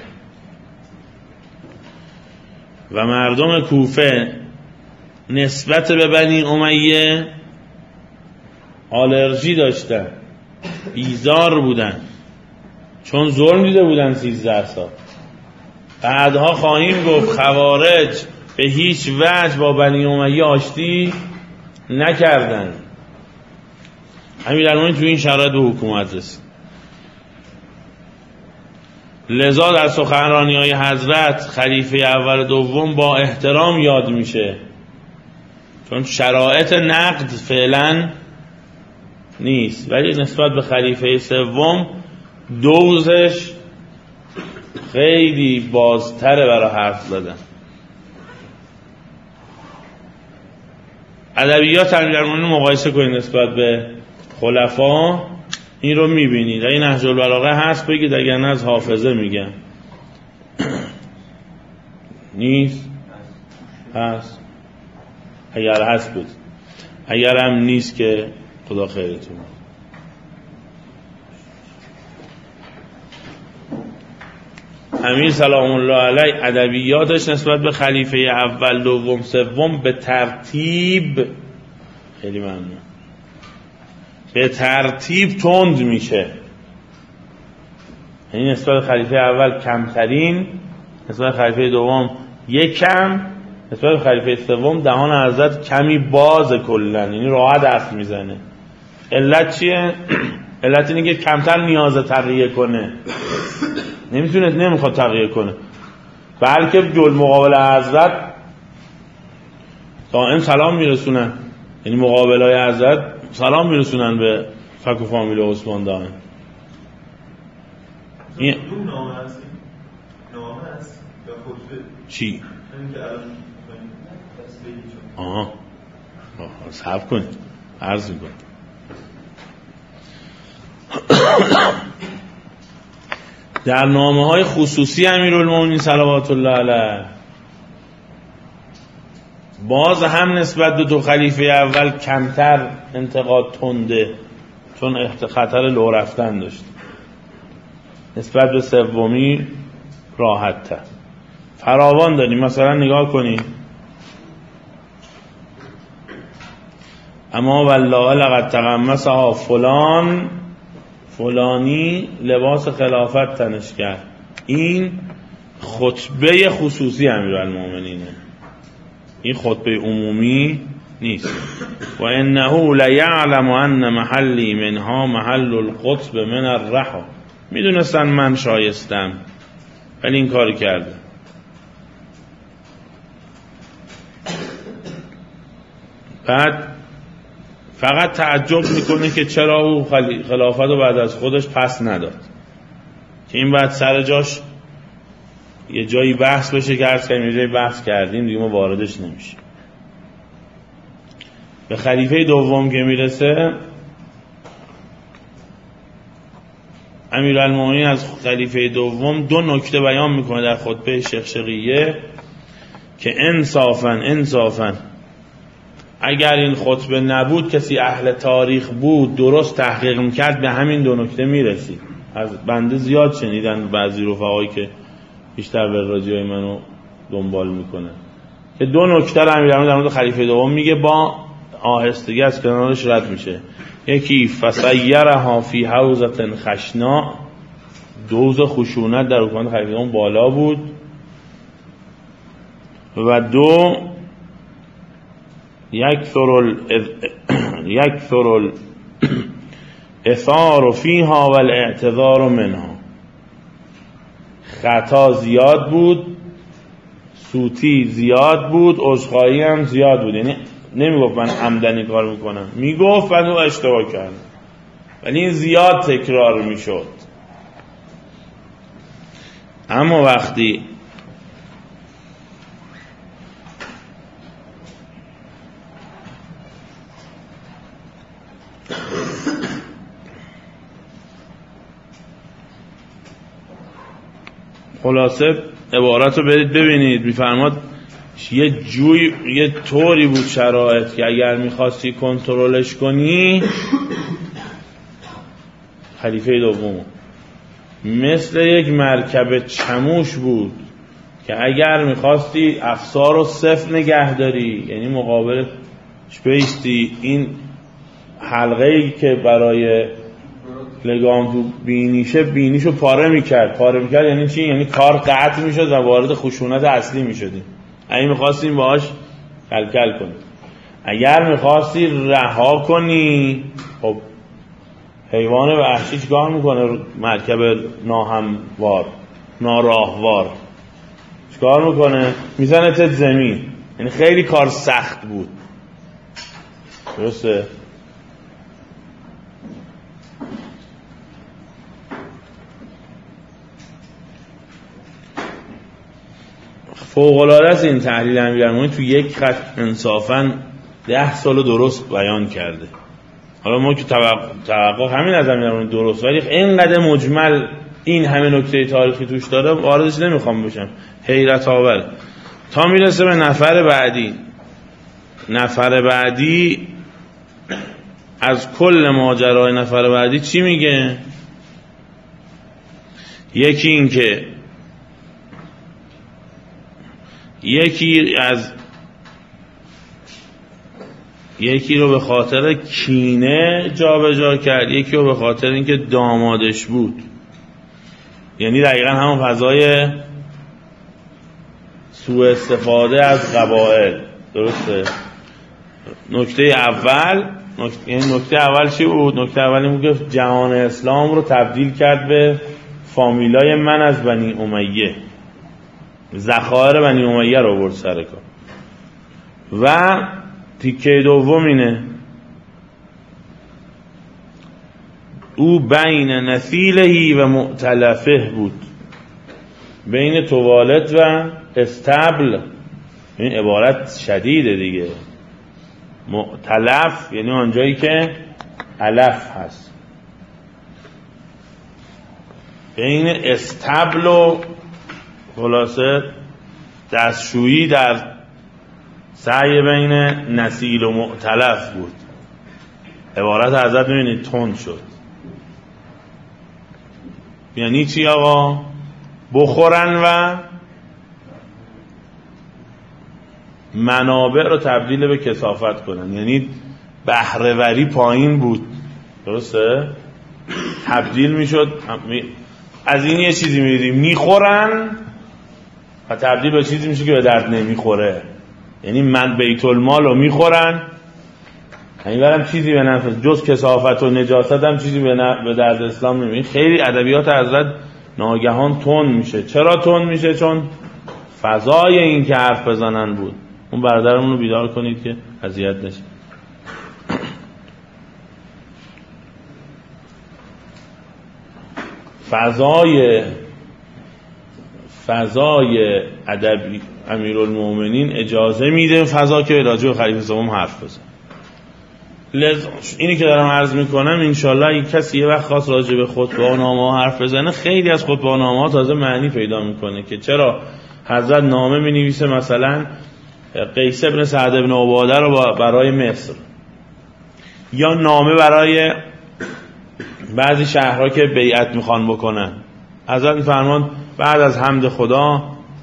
و مردم کوفه نسبت به بنی امیه آلرژی داشتن، بیزار بودن، چون ظلم دیده بودن سیزده سال. بعدها خواهیم گفت خوارج به هیچ وجه با بنی امیه آشتی نکردن. امیرالمومنین تو این شرایط به حکومت رسید. لذا در سخنرانی های حضرت خلیفه اول دوم با احترام یاد میشه، چون شرایط نقد فعلا نیست، ولی نسبت به خلیفه سوم دوزش خیلی بازتره برای حرف زدن. ادبیات امیرالمومنین مقایسه کنید نسبت به خلفا، این رو میبینید. این نهج البلاغه هست بگید، اگر نه از حافظه میگم. نیست؟ هست. اگر هست بود، اگر هم نیست که خدا خیرتون. امیر سلام الله علیه ادبیاتش نسبت به خلیفه اول دوم سوم به ترتیب، خیلی ممنون، به ترتیب تند میشه. یعنی نسبت به خلیفه اول کمترین، نسبت به خلیفه دوم یک کم، نسبت به خلیفه سوم دهان حضرت کمی باز کلن، یعنی راحت حرف میزنه. علت چیه؟ علت اینه که کمتر نیاز تغییر کنه، نمیتونه، نمیخواد تغییر کنه، بلکه جل مقابل حضرت دائم سلام میرسونن. یعنی مقابل های حضرت سلام میرسونن به فک و فامیل عثمان دائم. این نامه هست، نامه هست یا خطبه چی؟ آها صحب کنید، عرض میکنم. در نامه های خصوصی امیرالمومنین صلوات الله علیه باز هم نسبت به دو خلیفه اول کمتر انتقاد تنده، چون خطر لو رفتن داشت. نسبت به سومی راحت تر فراوان داریم. مثلا نگاه کنید، اما والله لقد تقمصها فلان، فلانی لباس خلافت تنش کرد. این خطبه خصوصی امیرالمومنینه، این خطبه عمومی نیست. و انه لیعلم ان محلی منها محل القطب من الرحا، میدونستن من شایستم ولی این کاری کرده. بعد فقط تعجب میکنه که چرا او خلافت رو بعد از خودش پس نداد، که این بعد سر جاش یه جایی بحث بشه که عرض کنیم یه جایی بحث کردیم دیگه ما واردش نمیشیم. به خلیفه دوم که میرسه، امیرالمومنین از خلیفه دوم دو نکته بیان میکنه در خطبه شقشقیه که انصافا انصافا اگر این خطبه نبود، کسی اهل تاریخ بود درست تحقیق میکرد، به همین دو نکته میرسید. از بنده زیاد شنیدن بعضی رفقایی که بیشتر وراجی های منو دنبال میکنه که دو نکته رو امیرالمومنین در مورد خلیفه دوم میگه، با آهستگی از کنارش رد میشه. یکی فسیرها فی حوزة خشنا، دوز خشونت در حکومت خلیفه دوم بالا بود. و دو یکثر یکثر الاثار فیها والاعتذار منها، خطا زیاد بود، سوتی زیاد بود، عذرخواهی هم زیاد بود. یعنی نمیگفت من عمدنی کار میکنم، میگفت من او اشتباه کردم، ولی این زیاد تکرار میشد. اما وقتی خلاصه عبارت رو برید ببینید، میفرماد یه جوی یه طوری بود شرایط که اگر میخواستی کنترلش کنی، خلیفه دوم مثل یک مرکب چموش بود که اگر میخواستی افسار رو صفر نگه داری، یعنی مقابلش بیستی، این حلقه‌ای که برای لگام تو بینیشه بینیشو پاره میکرد. پاره میکرد یعنی چی؟ یعنی کار قطع میشد و وارد خشونت اصلی میشدی. اگه میخواستیم باهاش کلکل کنی، اگر میخواستی رها کنی، خب حیوان وحشی چیکار میکنه؟ مرکب ناهموار ناراهوار چیکار میکنه؟ میزنه تت زمین. یعنی خیلی کار سخت بود. درسته؟ فوق‌العاده است این تحلیل امیرالمومنین تو یک خط انصافاً ده سال درست بیان کرده. حالا ما که توقع همین از امیرالمومنین درست، ولی اینقدر مجمل این همه نکته تاریخی توش داره واردش نمیخوام بشم، حیرت آور. تا میرسه به نفر بعدی. نفر بعدی از کل ماجرای نفر بعدی چی میگه؟ یکی این که یکی از یکی رو به خاطر کینه جابجا کرد، یکی رو به خاطر اینکه دامادش بود. یعنی دقیقا همون فضای سوء استفاده از قبائل. درسته؟ نکته اول نکته یعنی نکته اول چی بود؟ نکته اول این بود که جهان اسلام رو تبدیل کرد به فامیلای من از بنی امیه، ذخایر بنی امیه رو برد سر کار. و تیکه دوم اینه او بین نسیلهی و مؤتلفه بود، بین توالت و استبل. این عبارت شدیده دیگه. مؤتلف یعنی آنجایی که علف هست، بین استبل و خلاصه دستشویی در سعی بین نسیل و مؤتلف بود. عبارت حضرت میبینید تند شد. یعنی چی آقا؟ بخورن و منابع رو تبدیل به کثافت کنن. یعنی بهره‌وری پایین بود، درسته؟ تبدیل میشد از این یه چیزی میدیدیم میخورن و تبدیل به چیزی میشه که به درد نمیخوره. یعنی من بیت المال رو میخورن، یعنی برم چیزی به نفع جز کثافت و نجاست هم چیزی به, به درد اسلام نمیشه. خیلی ادبیات حضرت ناگهان تند میشه. چرا تند میشه؟ چون فضای این که حرف بزنن بود. اون برادرمون رو بیدار کنید که اذیت نشه. فضای فضای ادبی امیرالمومنین اجازه میده فضا که راجع به خلیفه سوم حرف بزنه. لذا اینی که دارم عرض میکنم انشالله اگه کسی یه وقت خواست راجع به خطبه و نامه حرف بزنه، خیلی از خطبه و نامه ها تازه معنی پیدا میکنه که چرا حضرت نامه مینویسه مثلا قیس ابن سعد ابن عباده رو برای مصر، یا نامه برای بعضی شهرها که بیعت میخوان بکنن. حضرت میفرمان بعد از حمد خدا،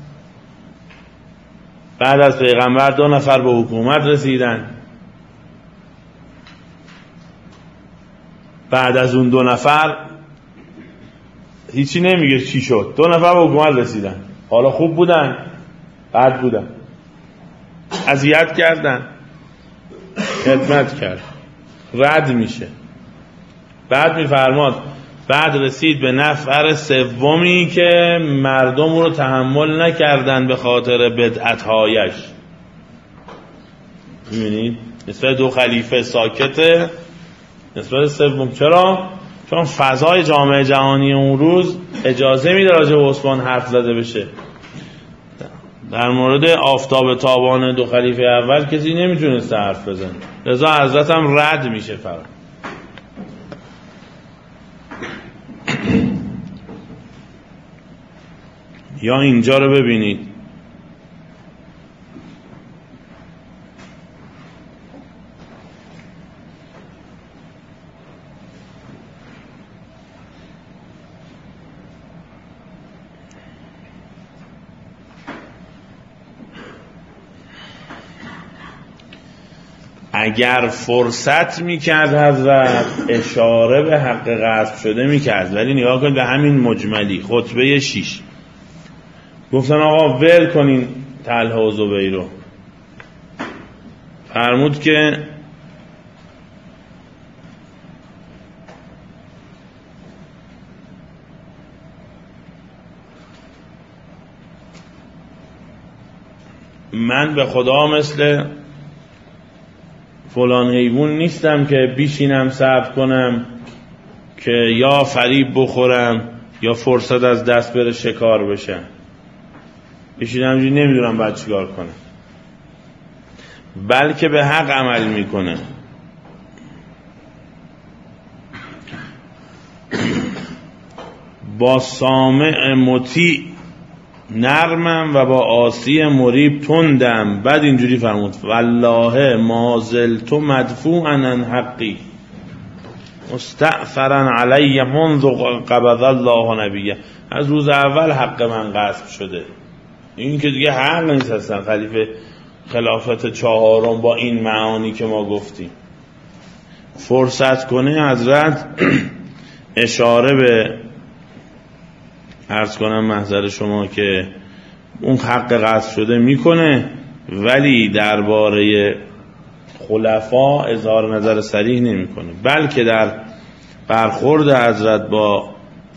بعد از پیغمبر دو نفر به حکومت رسیدن، بعد از اون دو نفر هیچی نمیگه چی شد، دو نفر به حکومت رسیدن، حالا خوب بودن بد بودن، اذیت کردن خدمت کرد، رد میشه. بعد میفرماد بعد رسید به نفر سومی که مردم رو تحمل نکردن به خاطر بدعت‌هایش. می‌بینید نسبت دو خلیفه ساکته، نسبت سوم چرا؟ چون فضای جامعه جهانی اون روز اجازه میده راجع به عثمان حرف زده بشه. در مورد آفتاب تابان دو خلیفه اول کسی نمیتونست حرف بزنه، لذا حضرت هم رد میشه فقط. یا اینجا رو ببینید، اگر فرصت میکرد حضرت اشاره به حق غصب شده میکرد، ولی نگاه کنید به همین مجملی خطبه شیش گفتن آقا ول کنین طلحه و زبیر رو. فرمود که من به خدا مثل فلان حیوان نیستم که بیشینم صبر کنم که یا فریب بخورم یا فرصت از دست بره شکار بشم. بیشینم همجوری نمیدونم باید چیکار کنم، بلکه به حق عمل میکنه. با سامع مطیع نرمم و با عاصی مریب تندم. بعد اینجوری فرمود والله ما زلت مدفوعا عن حقی مستعفرا علی منذ قبض الله نبیه. از روز اول حق من غصب شده، این که دیگه حق نیست هستن خلیفه خلافت چهارم با این معانی که ما گفتیم. فرصت کنه حضرت اشاره به عرض کنم محضر شما که اون حق قصد شده میکنه، ولی درباره خلفا اظهار نظر صریح نمیکنه، بلکه در برخورد حضرت با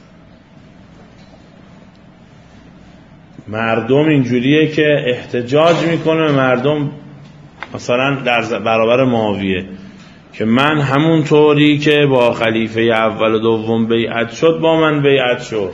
مردم اینجوریه که احتجاج میکنه مردم، مثلا در برابر معاویه که من همون طوری که با خلیفه اول و دوم بیعت شد با من بیعت شد،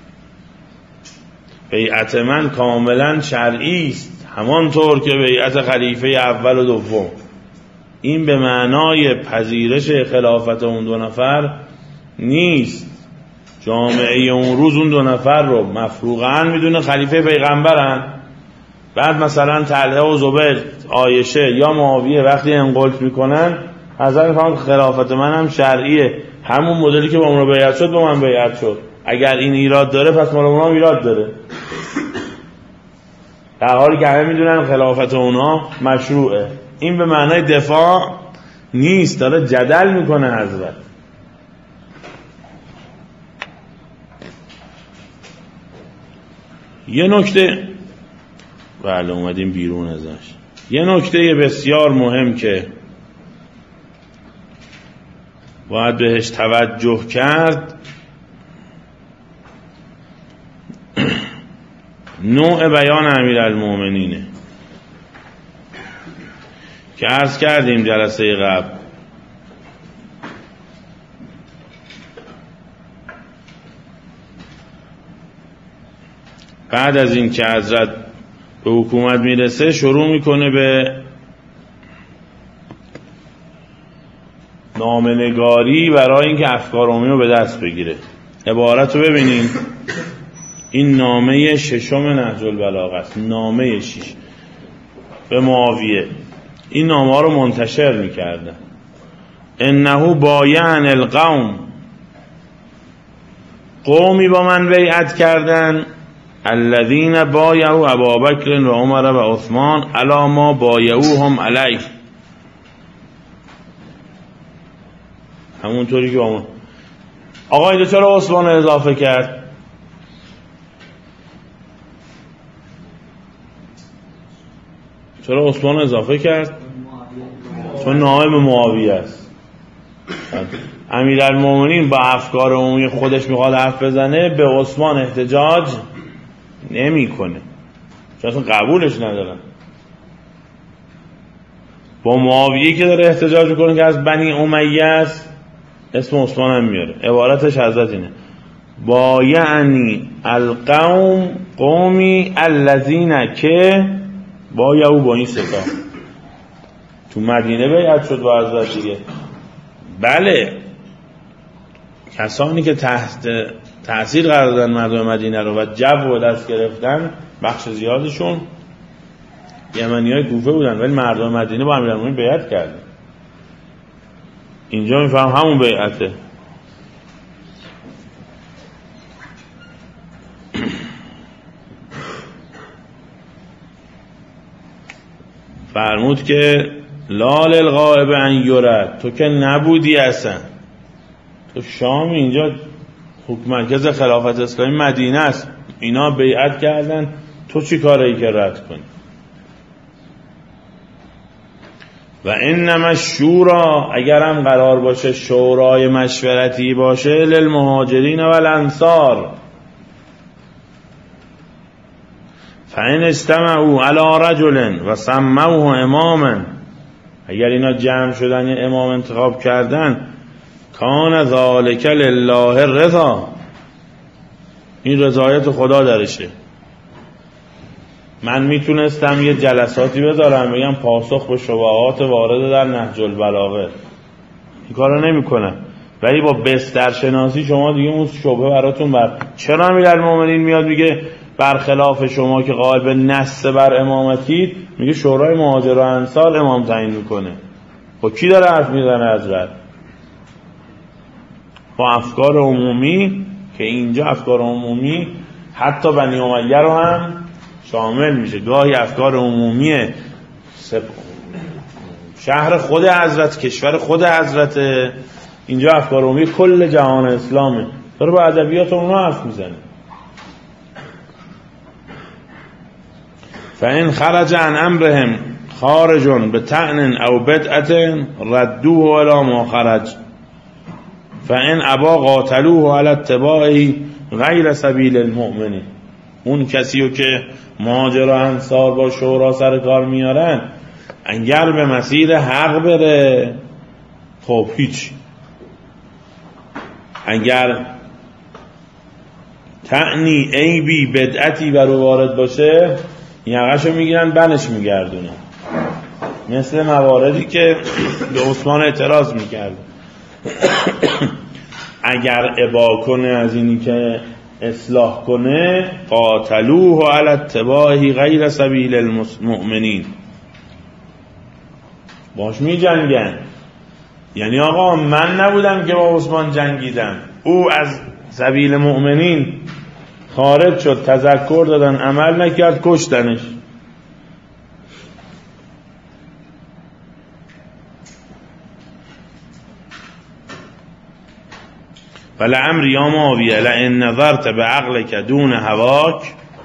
بیعت من کاملا شرعی است همان طور که بیعت خلیفه اول و دوم. این به معنای پذیرش خلافت اون دو نفر نیست. جامعه اون روز اون دو نفر رو مفروغاً میدونه خلیفه پیغمبرن، بعد مثلا طلحه و زبیر، عایشه یا معاویه وقتی انقلت میکنن حضرت میفهمن خلافت من هم شرعیه، همون مدلی که با اون رو بیعت شد با من بیعت شد، اگر این ایراد داره پس مال اونها ایراد داره، در حالی که همه میدونن خلافت اونها مشروعه. این به معنای دفاع نیست، داره جدل میکنه حضرت. یه نکته بله اومدیم بیرون ازش، یه نکته بسیار مهم که باید بهش توجه کرد، نوع بیان امیرالمومنینه که عرض کردیم جلسه قبل. بعد از این که حضرت به حکومت میرسه شروع میکنه به نامنگاری برای اینکه افکار عمومی رو به دست بگیره. عبارت رو ببینین، این نامه ششم نهج البلاغه است، نامه شش به معاویه. این نامه ها رو منتشر میکردن. انه بایعن القوم، قومی با من بیعت کردن، الذین بایعوا ابابکر و عمر و عثمان علی ما بایعوهم علیه، همونطوری که با آقا اینجا چرا عثمان اضافه کرد؟ چرا عثمان اضافه کرد؟ چون نائب معاویه است. امیرالمومنین با افکار عمومی خودش میخواد حرف بزنه، به عثمان احتجاج نمیکنه چون اصلا قبولش ندارن. با معاویه که داره احتجاج میکنه که از بنی امیه است، اسم عثمان هم میاره. عبارتش حضرت اینه با یعنی القوم، قومی الذین که با یهو، با این ستا تو مدینه بیعت شد با حضرت دیگه. بله کسانی که تحت تأثیر قرار دادن مردم مدینه رو و جو رو دست گرفتن، بخش زیادشون یمنی های کوفه بودن، ولی مردم مدینه با امیرالمومنین بیعت کردن. اینجا میفهم همون بیعته. فرمود که لال الغائب ان یرد، تو که نبودی اصلا، تو شام، اینجا حکم مرکز خلافت اسلامی مدینه است، اینا بیعت کردن، تو چی کاری که رد کنی؟ و انما الشورا، اگرم قرار باشه شورای مشورتی باشه، للمهاجرین و الانصار، فان استمعوا علی رجل و سموه اماما، اگر اینا جمع شدن یه امام انتخاب کردن، کان ذالک لله الرضا، این رضایت خدا درشه. من میتونستم یه جلساتی بذارم بگم پاسخ به شبهات وارد در نهج البلاغه، این کارو نمیکنم، ولی با بسترشناسی شما دیگه اون شبهه براتون بر چرا امیرالمومنین میاد میگه برخلاف شما که قائل به نص بر امامتید، میگه شورای مهاجر و انصار امام تعیین میکنه. با کی داره حرف میزنه حضرت؟ با افکار عمومی، که اینجا افکار عمومی حتی بنی امیه رو هم شامل میشه. گاهی افکار عمومی شهر خود حضرت، کشور خود حضرت، اینجا افکار عمومی کل جهان اسلامه، داره با ادبیات اونها حرف میزنه. فإن خرج عن امرهم خارج بطعن او بدعة ردوه ولا ما خرج فإن ابا قاتلوه على اتباعه غیر سبیل المؤمنین. اون کسیو که مهاجر و انصار با شورا سر کار میارن اگر به مسیر حق بره خب هیچ، اگر تعنی عیبی بدعتی برو وارد باشه یقشو میگیرن بنش میگردونه، مثل مواردی که به عثمان اعتراض میکرد اگر ابا کنه از اینی که اصلاح کنه قاتلوه علی اتباعه غیر سبیل المؤمنین، باش می جنگن. یعنی آقا من نبودم که با عثمان جنگیدم، او از سبیل مؤمنین خارج شد، تذکر دادن عمل نکرد، کشتنش. ولعمر یا معاویه لئن نظرت بعقلک دون هواک.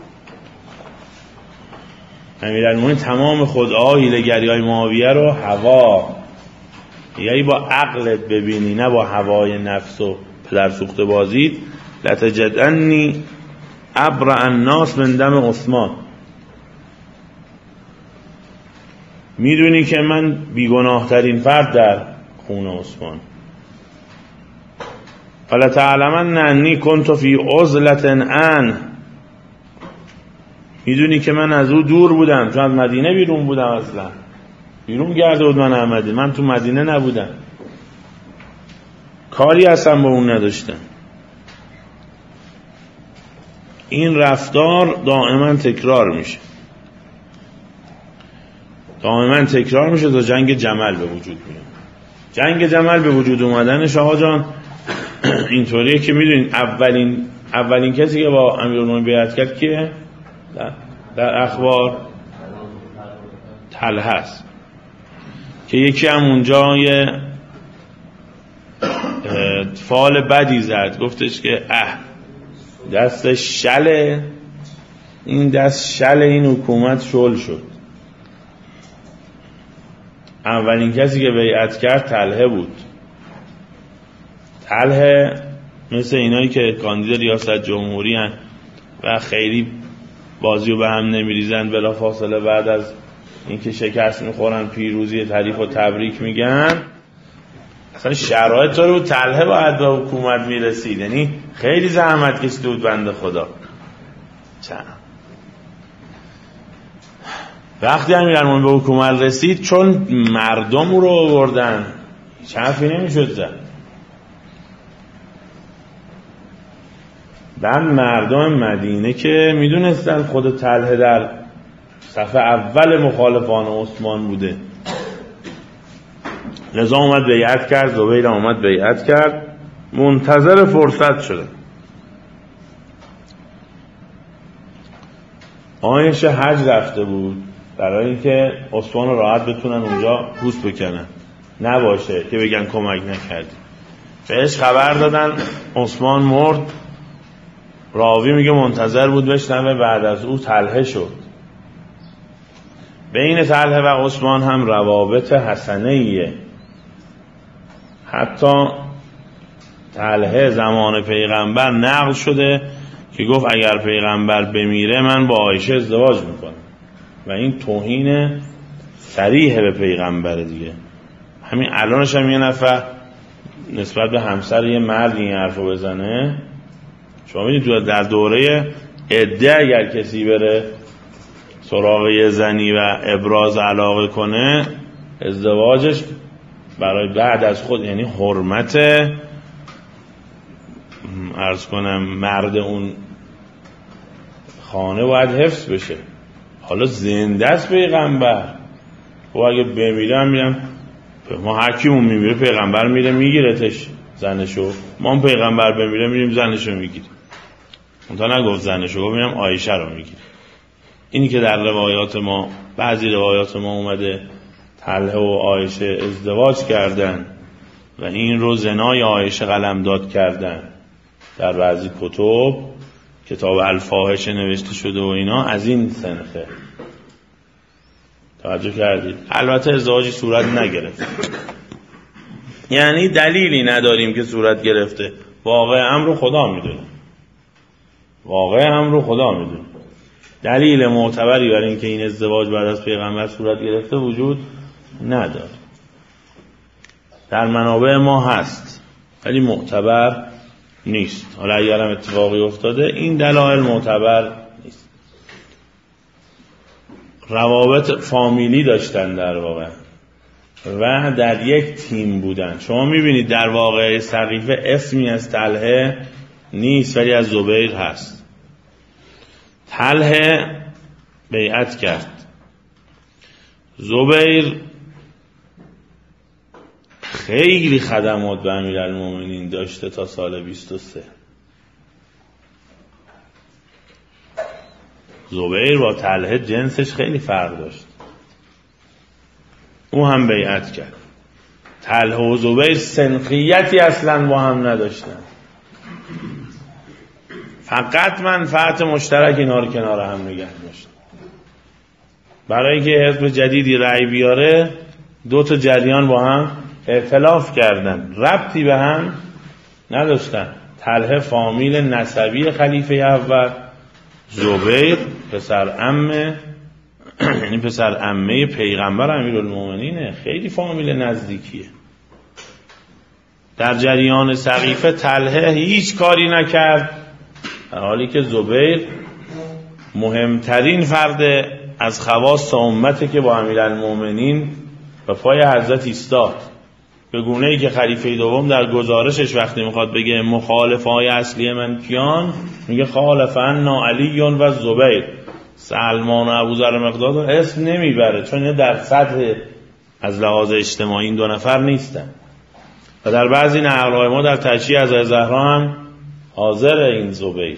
امیرالمومنین تمام خدعا حیله‌گری های معاویه رو هوا، یعنی با عقلت ببینی نه با هوای نفس و پدر سوخته بازید. لتجدنی ابرأ الناس من دم عثمان، میدونی که من بیگناه ترین فرد در خون عثمان. فلا تعلمن انی کنت فی عزلة عنه، میدونی که من از او دور بودم، چون از مدینه بیرون بودم، اصلا بیرون گرده بود من احمدی، من تو مدینه نبودم، کاری اصلا با اون نداشتم. این رفتار دائما تکرار میشه، دائما تکرار میشه تا جنگ جمل به وجود میاد. جنگ جمل به وجود اومدنش آقا جان اینطوریه که میدونین اولین اولین کسی که با امیرالمومنین بیعت کرد کیه؟ در, در اخبار طلحه است که یکی هم اونجا یه فال بدی زد، گفتش که اه دست شله، این دست شله این حکومت شل شد. اولین کسی که بیعت کرد طلحه بود. طلحه مثل اینایی که کاندید ریاست جمهوری هن و خیلی بازیو به هم نمیریزن، بلا فاصله بعد از اینکه شکست میخورن پیروزی تعریف و تبریک میگن. اصلا شرایط رو طلحه باید به حکومت میرسید، یعنی خیلی زحمت کشیده بود بنده خدا. چند وقتی امیرالمومنین به حکومت رسید، چون مردم رو آوردن هیچ حرفی نمیشد زد. بعد مردم مدینه که میدونستن خود طلحه در صف اول مخالفان عثمان بوده، لذا اومد بیعت کرد، زبیر اومد بیعت کرد، منتظر فرصت شده. آیش حج رفته بود برای اینکه عثمان رو راحت بتونن اونجا پوست بکنن، نباشه که بگن کمک نکردی. بهش خبر دادن عثمان مرد، راوی میگه منتظر بود بشنوه، بعد از او طلحه شد. بین طلحه و عثمان هم روابط حسنه‌ایه. حتی طلحه زمان پیغمبر نقل شده که گفت اگر پیغمبر بمیره من با عایشه ازدواج میکنم، و این توهین صریح به پیغمبر دیگه. همین الانش هم یه نفر نسبت به همسر یه مرد این حرفو بزنه، شما میدونید در دوره عده اگر کسی بره سراغ یه زنی و ابراز علاقه کنه، ازدواجش برای بعد از خود، یعنی حرمت عرض کنم مرد اون خانه باید حفظ بشه. حالا زنده است پیغمبر، و اگه بمیرم میرم، ما هر کیمون میمیره پیغمبر میره میگیرتش زنشو، ما هم پیغمبر بمیره میریم زنشو میگیریم. اونتا نگفت زنشو، گفت میرم عایشه رو میگیریم. اینی که در روایات ما، بعضی روایات ما اومده طلحه و عایشه ازدواج کردن و این رو زنای عایشه قلمداد کردن در بعضی کتب، کتاب الفاحشه نوشته شده و اینا، از این سنخه. توجه کردید؟ البته ازدواجی صورت نگرفت، یعنی دلیلی نداریم که صورت گرفته، واقع امر خدا میدونه، واقع امر خدا میدونه. دلیل معتبری برای اینکه این ازدواج بعد از پیغمبر صورت گرفته وجود نداره. در منابع ما هست ولی معتبر نیست. حالا اگرم اتفاقی افتاده این دلایل معتبر نیست. روابط فامیلی داشتن در واقع و در یک تیم بودن. شما میبینید در واقع سقیفه اسمی از طلحه نیست ولی از زبیر هست. طلحه بیعت کرد، زبیر خیلی خدمات به امیرالمومنین داشته تا سال بیست و سه. زبیر با طلحه جنسش خیلی فرق داشت، او هم بیعت کرد. طلحه و زبیر سنخیتی اصلا با هم نداشتن، فقط منفعت مشترک اینا رو کنار هم نگه داشت. برای که حزب جدیدی رأی بیاره دو تا جریان با هم ائتلاف کردن، ربطی به هم نداشتن. طلحه فامیل نسبی خلیفه اول، زبیر پسر عمه یعنی پسر عمه پیغمبر امیرالمومنینه، خیلی فامیل نزدیکیه. در جریان سقیفه طلحه هیچ کاری نکرد، در حالی که زبیر مهمترین فرد از خواص امته که با امیرالمومنین به پای حضرت ایستاد، به گونه‌ای که خلیفه دوم در گزارشش وقتی میخواد بگه مخالفای اصلی من کیان، میگه خالفنا علی و زبیر. سلمان و ابوذر مقداد رو اسم نمیبره چون در سطح از لحاظ اجتماعی این دو نفر نیستن. و در بعضی نقل‌های ما در تشییع از زهرا هم حاضر این زبیر.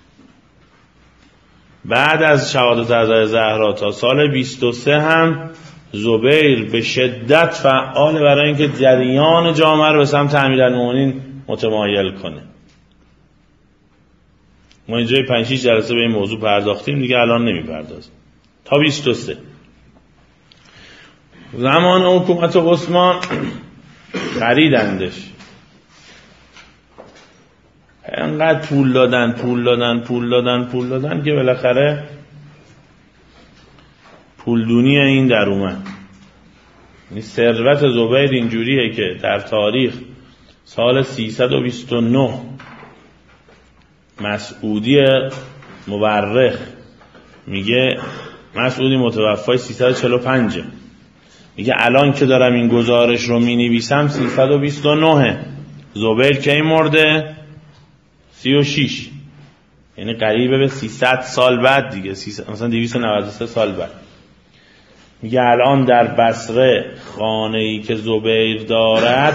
بعد از شهادت از زهرا تا سال بیست و سه هم زبیر به شدت فعال برای اینکه جریان جامعه رو به سمت امیرالمومنین متمایل کنه. ما اینجای پنج شش جلسه به این موضوع پرداختیم، دیگه الان نمیپردازیم. تا بیست و سه زمان حکومت عثمان خریدندش، انقدر پول دادن پول دادن پول دادن پول دادن که بالاخره پولدونی این در اومد. این ثروت زبیر اینجوریه که در تاریخ سال سیصد و بیست و نه مسعودی مورخ میگه، مسعودی متوفای سیصد و چهل و پنج، میگه الان که دارم این گزارش رو مینویسم سیصد و بیست و نه، زبیر کی مرده؟ سی و شش، یعنی قریبه به سیصد سال بعد دیگه، مثلا دویست و نود و سه سال بعد. میگه الان در بصره خانه‌ای که زبیر دارد،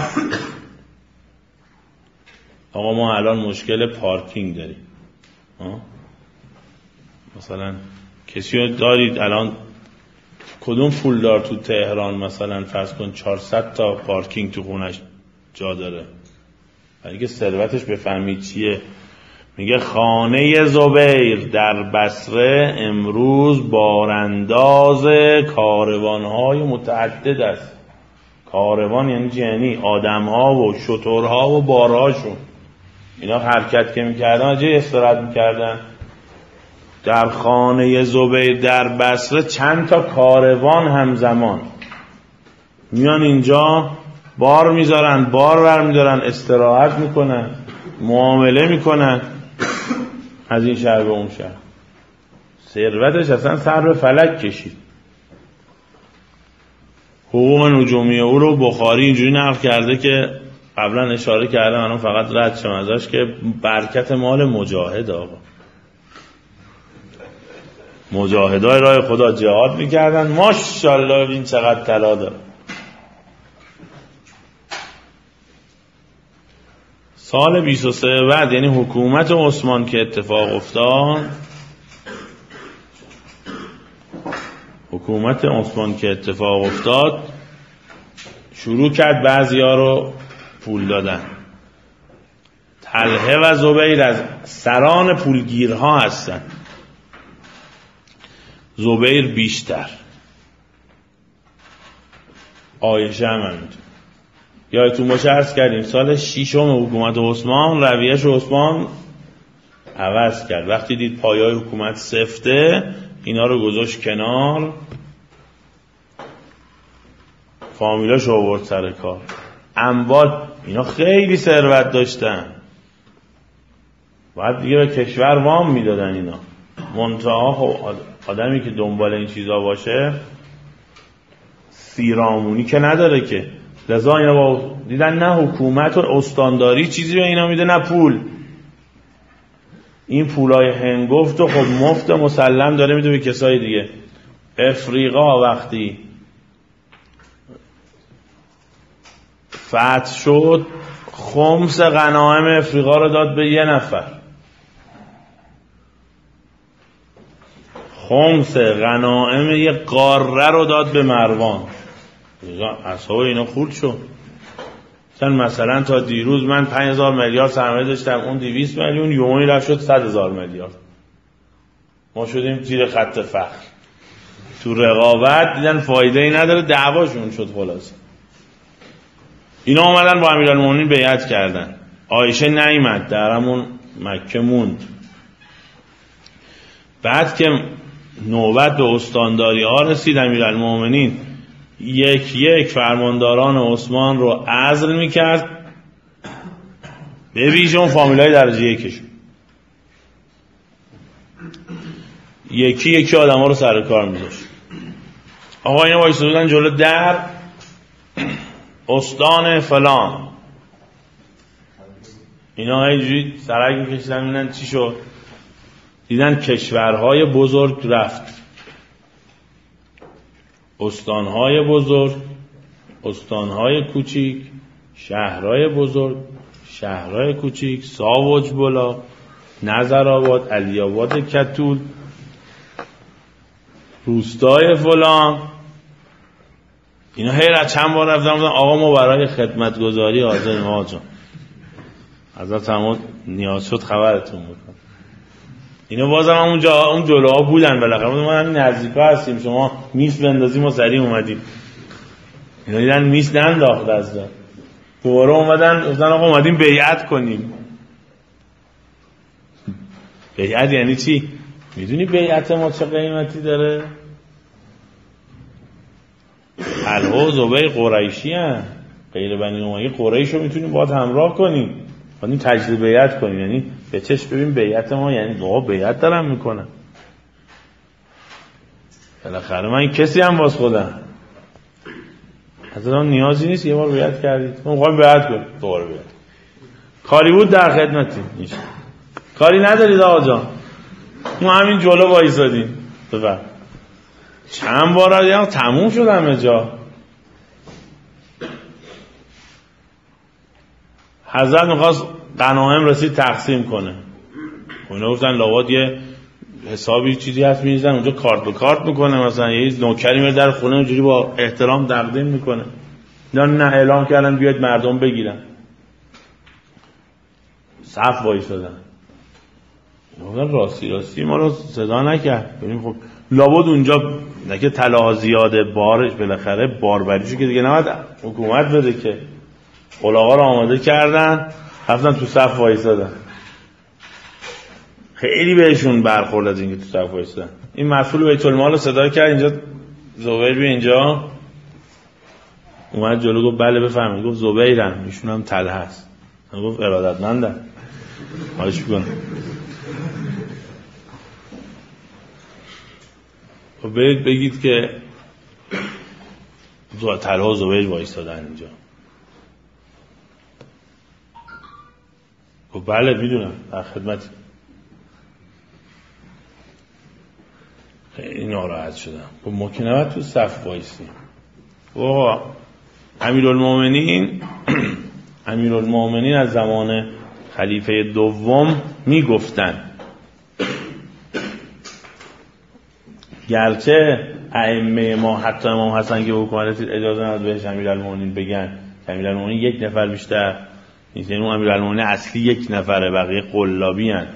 آقا ما الان مشکل پارکینگ داریم، آه؟ مثلا کسی رو دارید الان کدوم پولدار تو تهران مثلا فرض کن چهارصد تا پارکینگ تو خونش جا داره؟ اگه ثروتش بفهمید چیه. میگه خانه زبیر در بصره امروز بارانداز کاروانهای متعدد است. کاروان یعنی جنی آدمها و شترها و بارهاشون، اینا حرکت که میکردن جای استراحت میکردن. در خانه زبیر در بصره چند تا کاروان همزمان میان اینجا، بار میذارن، بار برمیدارن، استراحت میکنن، معامله میکنن از این شهر به اون شهر. ثروتش اصلا سر به فلک کشید. حقوق نجومی او رو بخاری اینجوری نقل کرده که قبلا اشاره کردم، الان فقط رد شم ازش، که برکت مال مجاهد. آقا مجاهدای راه خدا جهاد میکردن، ماشاءالله این چقدر طلا داره. سال بیست و سه بعد، یعنی حکومت عثمان که اتفاق افتاد، حکومت عثمان که اتفاق افتاد شروع کرد بعضیا رو پول دادن. طلحه و زبیر از سران پولگیرها هستن، زبیر بیشتر، عایشه هم همینطور. یادتون باشه عرض کردیم سال ششم حکومت عثمان رویش عثمان عوض کرد. وقتی دید پایه‌های حکومت سفته اینا رو گذاشت کنار، فامیلاش آورد سر کار. اموال، اینا خیلی ثروت داشتن، بعد دیگه به کشور وام میدادن اینا. منتها خب آدمی که دنبال این چیزا باشه سیرامونی که نداره که، لذا اینا با دیدن نه حکومت و استانداری چیزی به اینا میده نه پول. این پولای هنگفت و خب مفت مسلم داره میده به کسای دیگه. افریقا وقتی فتح شد خمس غنایم افریقا رو داد به یه نفر. خمس غنایم یه قاره رو داد به مروان. اصحاب اینا خورد شد. مثلا مثلا تا دیروز من پنج هزار میلیارد سرمایه داشتم، اون دویست میلیون یومی رفت شد صد هزار میلیارد. ما شدیم زیر خط فقر. تو رقابت دیدن فایده ای نداره، دعواشون شد. خلاص اینا اومدن با امیرالمومنین بیعت کردن. عایشه نیامد، در همون مکه موند. بعد که نوبت به استانداری ها رسید امیرالمومنین یک یک فرمانداران عثمان رو عزل میکرد، به ویژه اون فامیلای درجه یکشون. یکی یکی آدم ها رو سر کار میذاشت. آقا اینا وایساده بودن جلو در، استان فلان، اینا اینجوری سرک میکشیدن میدن چی شد. دیدن کشورهای بزرگ رفت، استانهای بزرگ، استانهای کوچیک، شهرهای بزرگ، شهرهای کوچیک، ساوج بلا، نظرآباد، علی آباد کتول، روستای فلان. اینا هر چند بار رفتن بودن آقا ما برای خدمتگزاری حاضریم آقا جان، حضرت عمود نیاز شد خبرتون بکنم. اینا بازم اونجا اون جلوها بودن، بالاخره ما همین نزدیکا هستیم، شما میس بندازیم ما سریع اومدیم. اینا دیدن میس ننداخت از دار، دوباره اومدن گفتن آقا اومدیم بیعت کنیم. بیعت یعنی چی؟ میدونی بیعت ما چه قیمتی داره؟ طلحه و زبیر قریشی هستن، غیر بنی امیه قریش رو میتونیم باید همراه کنیم، باید تجدید بیعت کنیم. یعنی به چشم ببین بیعت ما، یعنی بابا بیعت دارم میکنم، بالاخره من کسی هم باز خودم، حضرت نیازی نیست یه بار بیعت کردید ما میخوایم بیعت کنیم دوباره بیعت. کاری بود در خدمتی، نیست کاری ندارید آقا جان، ما همین جلو وایسادیم. بفرم چند بار دیدم تموم شد همه جا. حضرت میخواست غنایم رسید تقسیم کنه، اونا گفتن لابد یه حسابی چیزی هست میریزن اونجا کارت به کارت میکنه، مثلا یه نوکری میره در خونه اونجوری با احترام تقدیم میکنه. نه نه اعلام کردن بیاید مردم بگیرن، صف وایسادن. گفتن راستی راستی ما رو صدا نکرد. ببین خب لابد اونجا نه که طلا زیاده، بارش بالاخره باربریشو که دیگه نباید حکومت بده که. الاغا رو آماده کردن رفتن تو صف وایسادن. خیلی بهشون برخورد از اینکه تو صف وایسادن. این مسئول بیت المال رو صدا کرد اینجا، زبیر بیا اینجا. اومد جلو گفت بله بفرمایید. گفت زبیرم، ایشون هم طلحه است. گفت ارادتمندم، حالش بکنم. خب برید بگید که طلحه و زبیر وایسادن اینجا. خب بله میدونم در خدمتی. خیلی ناراحت شدم. خب ما که نباید تو صف وایسیم. آقا امیرالمومنین امیرالمومنین از زمان خلیفه دوم میگفتن گرچه ائمه ما حتی امام حسن که حکومت اجازه نداد بهش امیرالمومنین بگن، امیرالمومنین یک نفر بیشتر نیست، یعنی اون امیرالمومنین اصلی یک نفره، بقیه قلابی ان.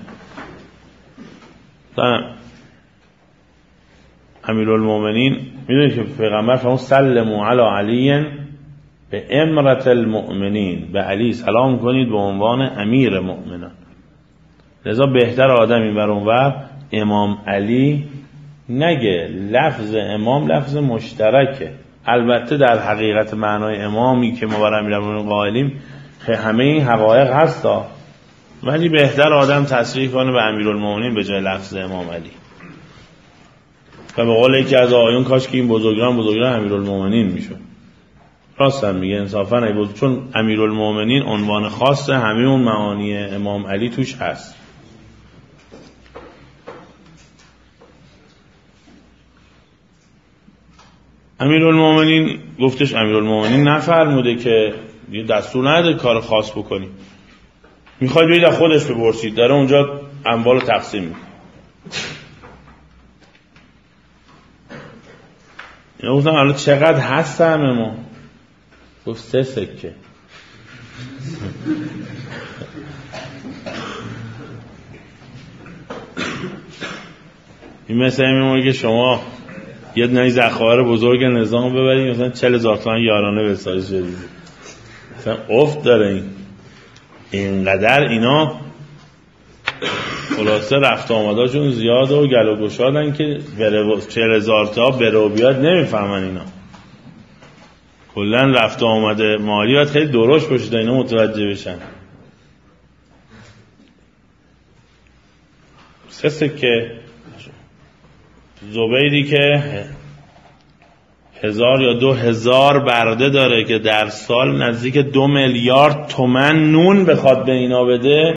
امیرالمومنین میدونید که پیغمبر فرمود سلموا علی علی به امرت المؤمنین، به علی سلام کنید به عنوان امیر مؤمنان. لذا بهتر آدمی بر اونور امام علی نگه. لفظ امام لفظ مشترکه، البته در حقیقت معنای امامی که ما بر امیرالمومنین قائلیم همه این حقایق هستا، ولی بهتر آدم تصریح کنه به امیرالمومنین به جای لفظ امام علی. و به قول یکی از آیون کاش که این بزرگان بزرگان امیرالمومنین میشد. راست هم میگه انصافا ای بود، چون امیرالمومنین عنوان خاصه، همه اون معانی امام علی توش هست. امیرالمومنین گفتش امیرالمومنین نفرموده که یه دستور نده کار خاص بکنی، میخواد بیاید از خودش بپرسید، داره اونجا اموال تقسیم میکنه. اینا گفتن حالا چقدر هست همه ما؟ گفت سه سکه. این مثل این میمونه که شما یه دنی ذخایر بزرگ نظام ببرید مثلا چهل هزار تومان یارانه بسازید جدید، مثلا افت داره این اینقدر. اینا خلاصه رفت آمداشون زیاده و گل و گشادن که چهل هزار تا بره و بیاد نمیفهمن. اینا کلن رفت آمده مالی باید خیلی درشت باشه تا اینا متوجه بشن. سه سکه زبیدی که هزار یا دو هزار برده داره که در سال نزدیک دو میلیارد تومن نون بخواد به اینا بده،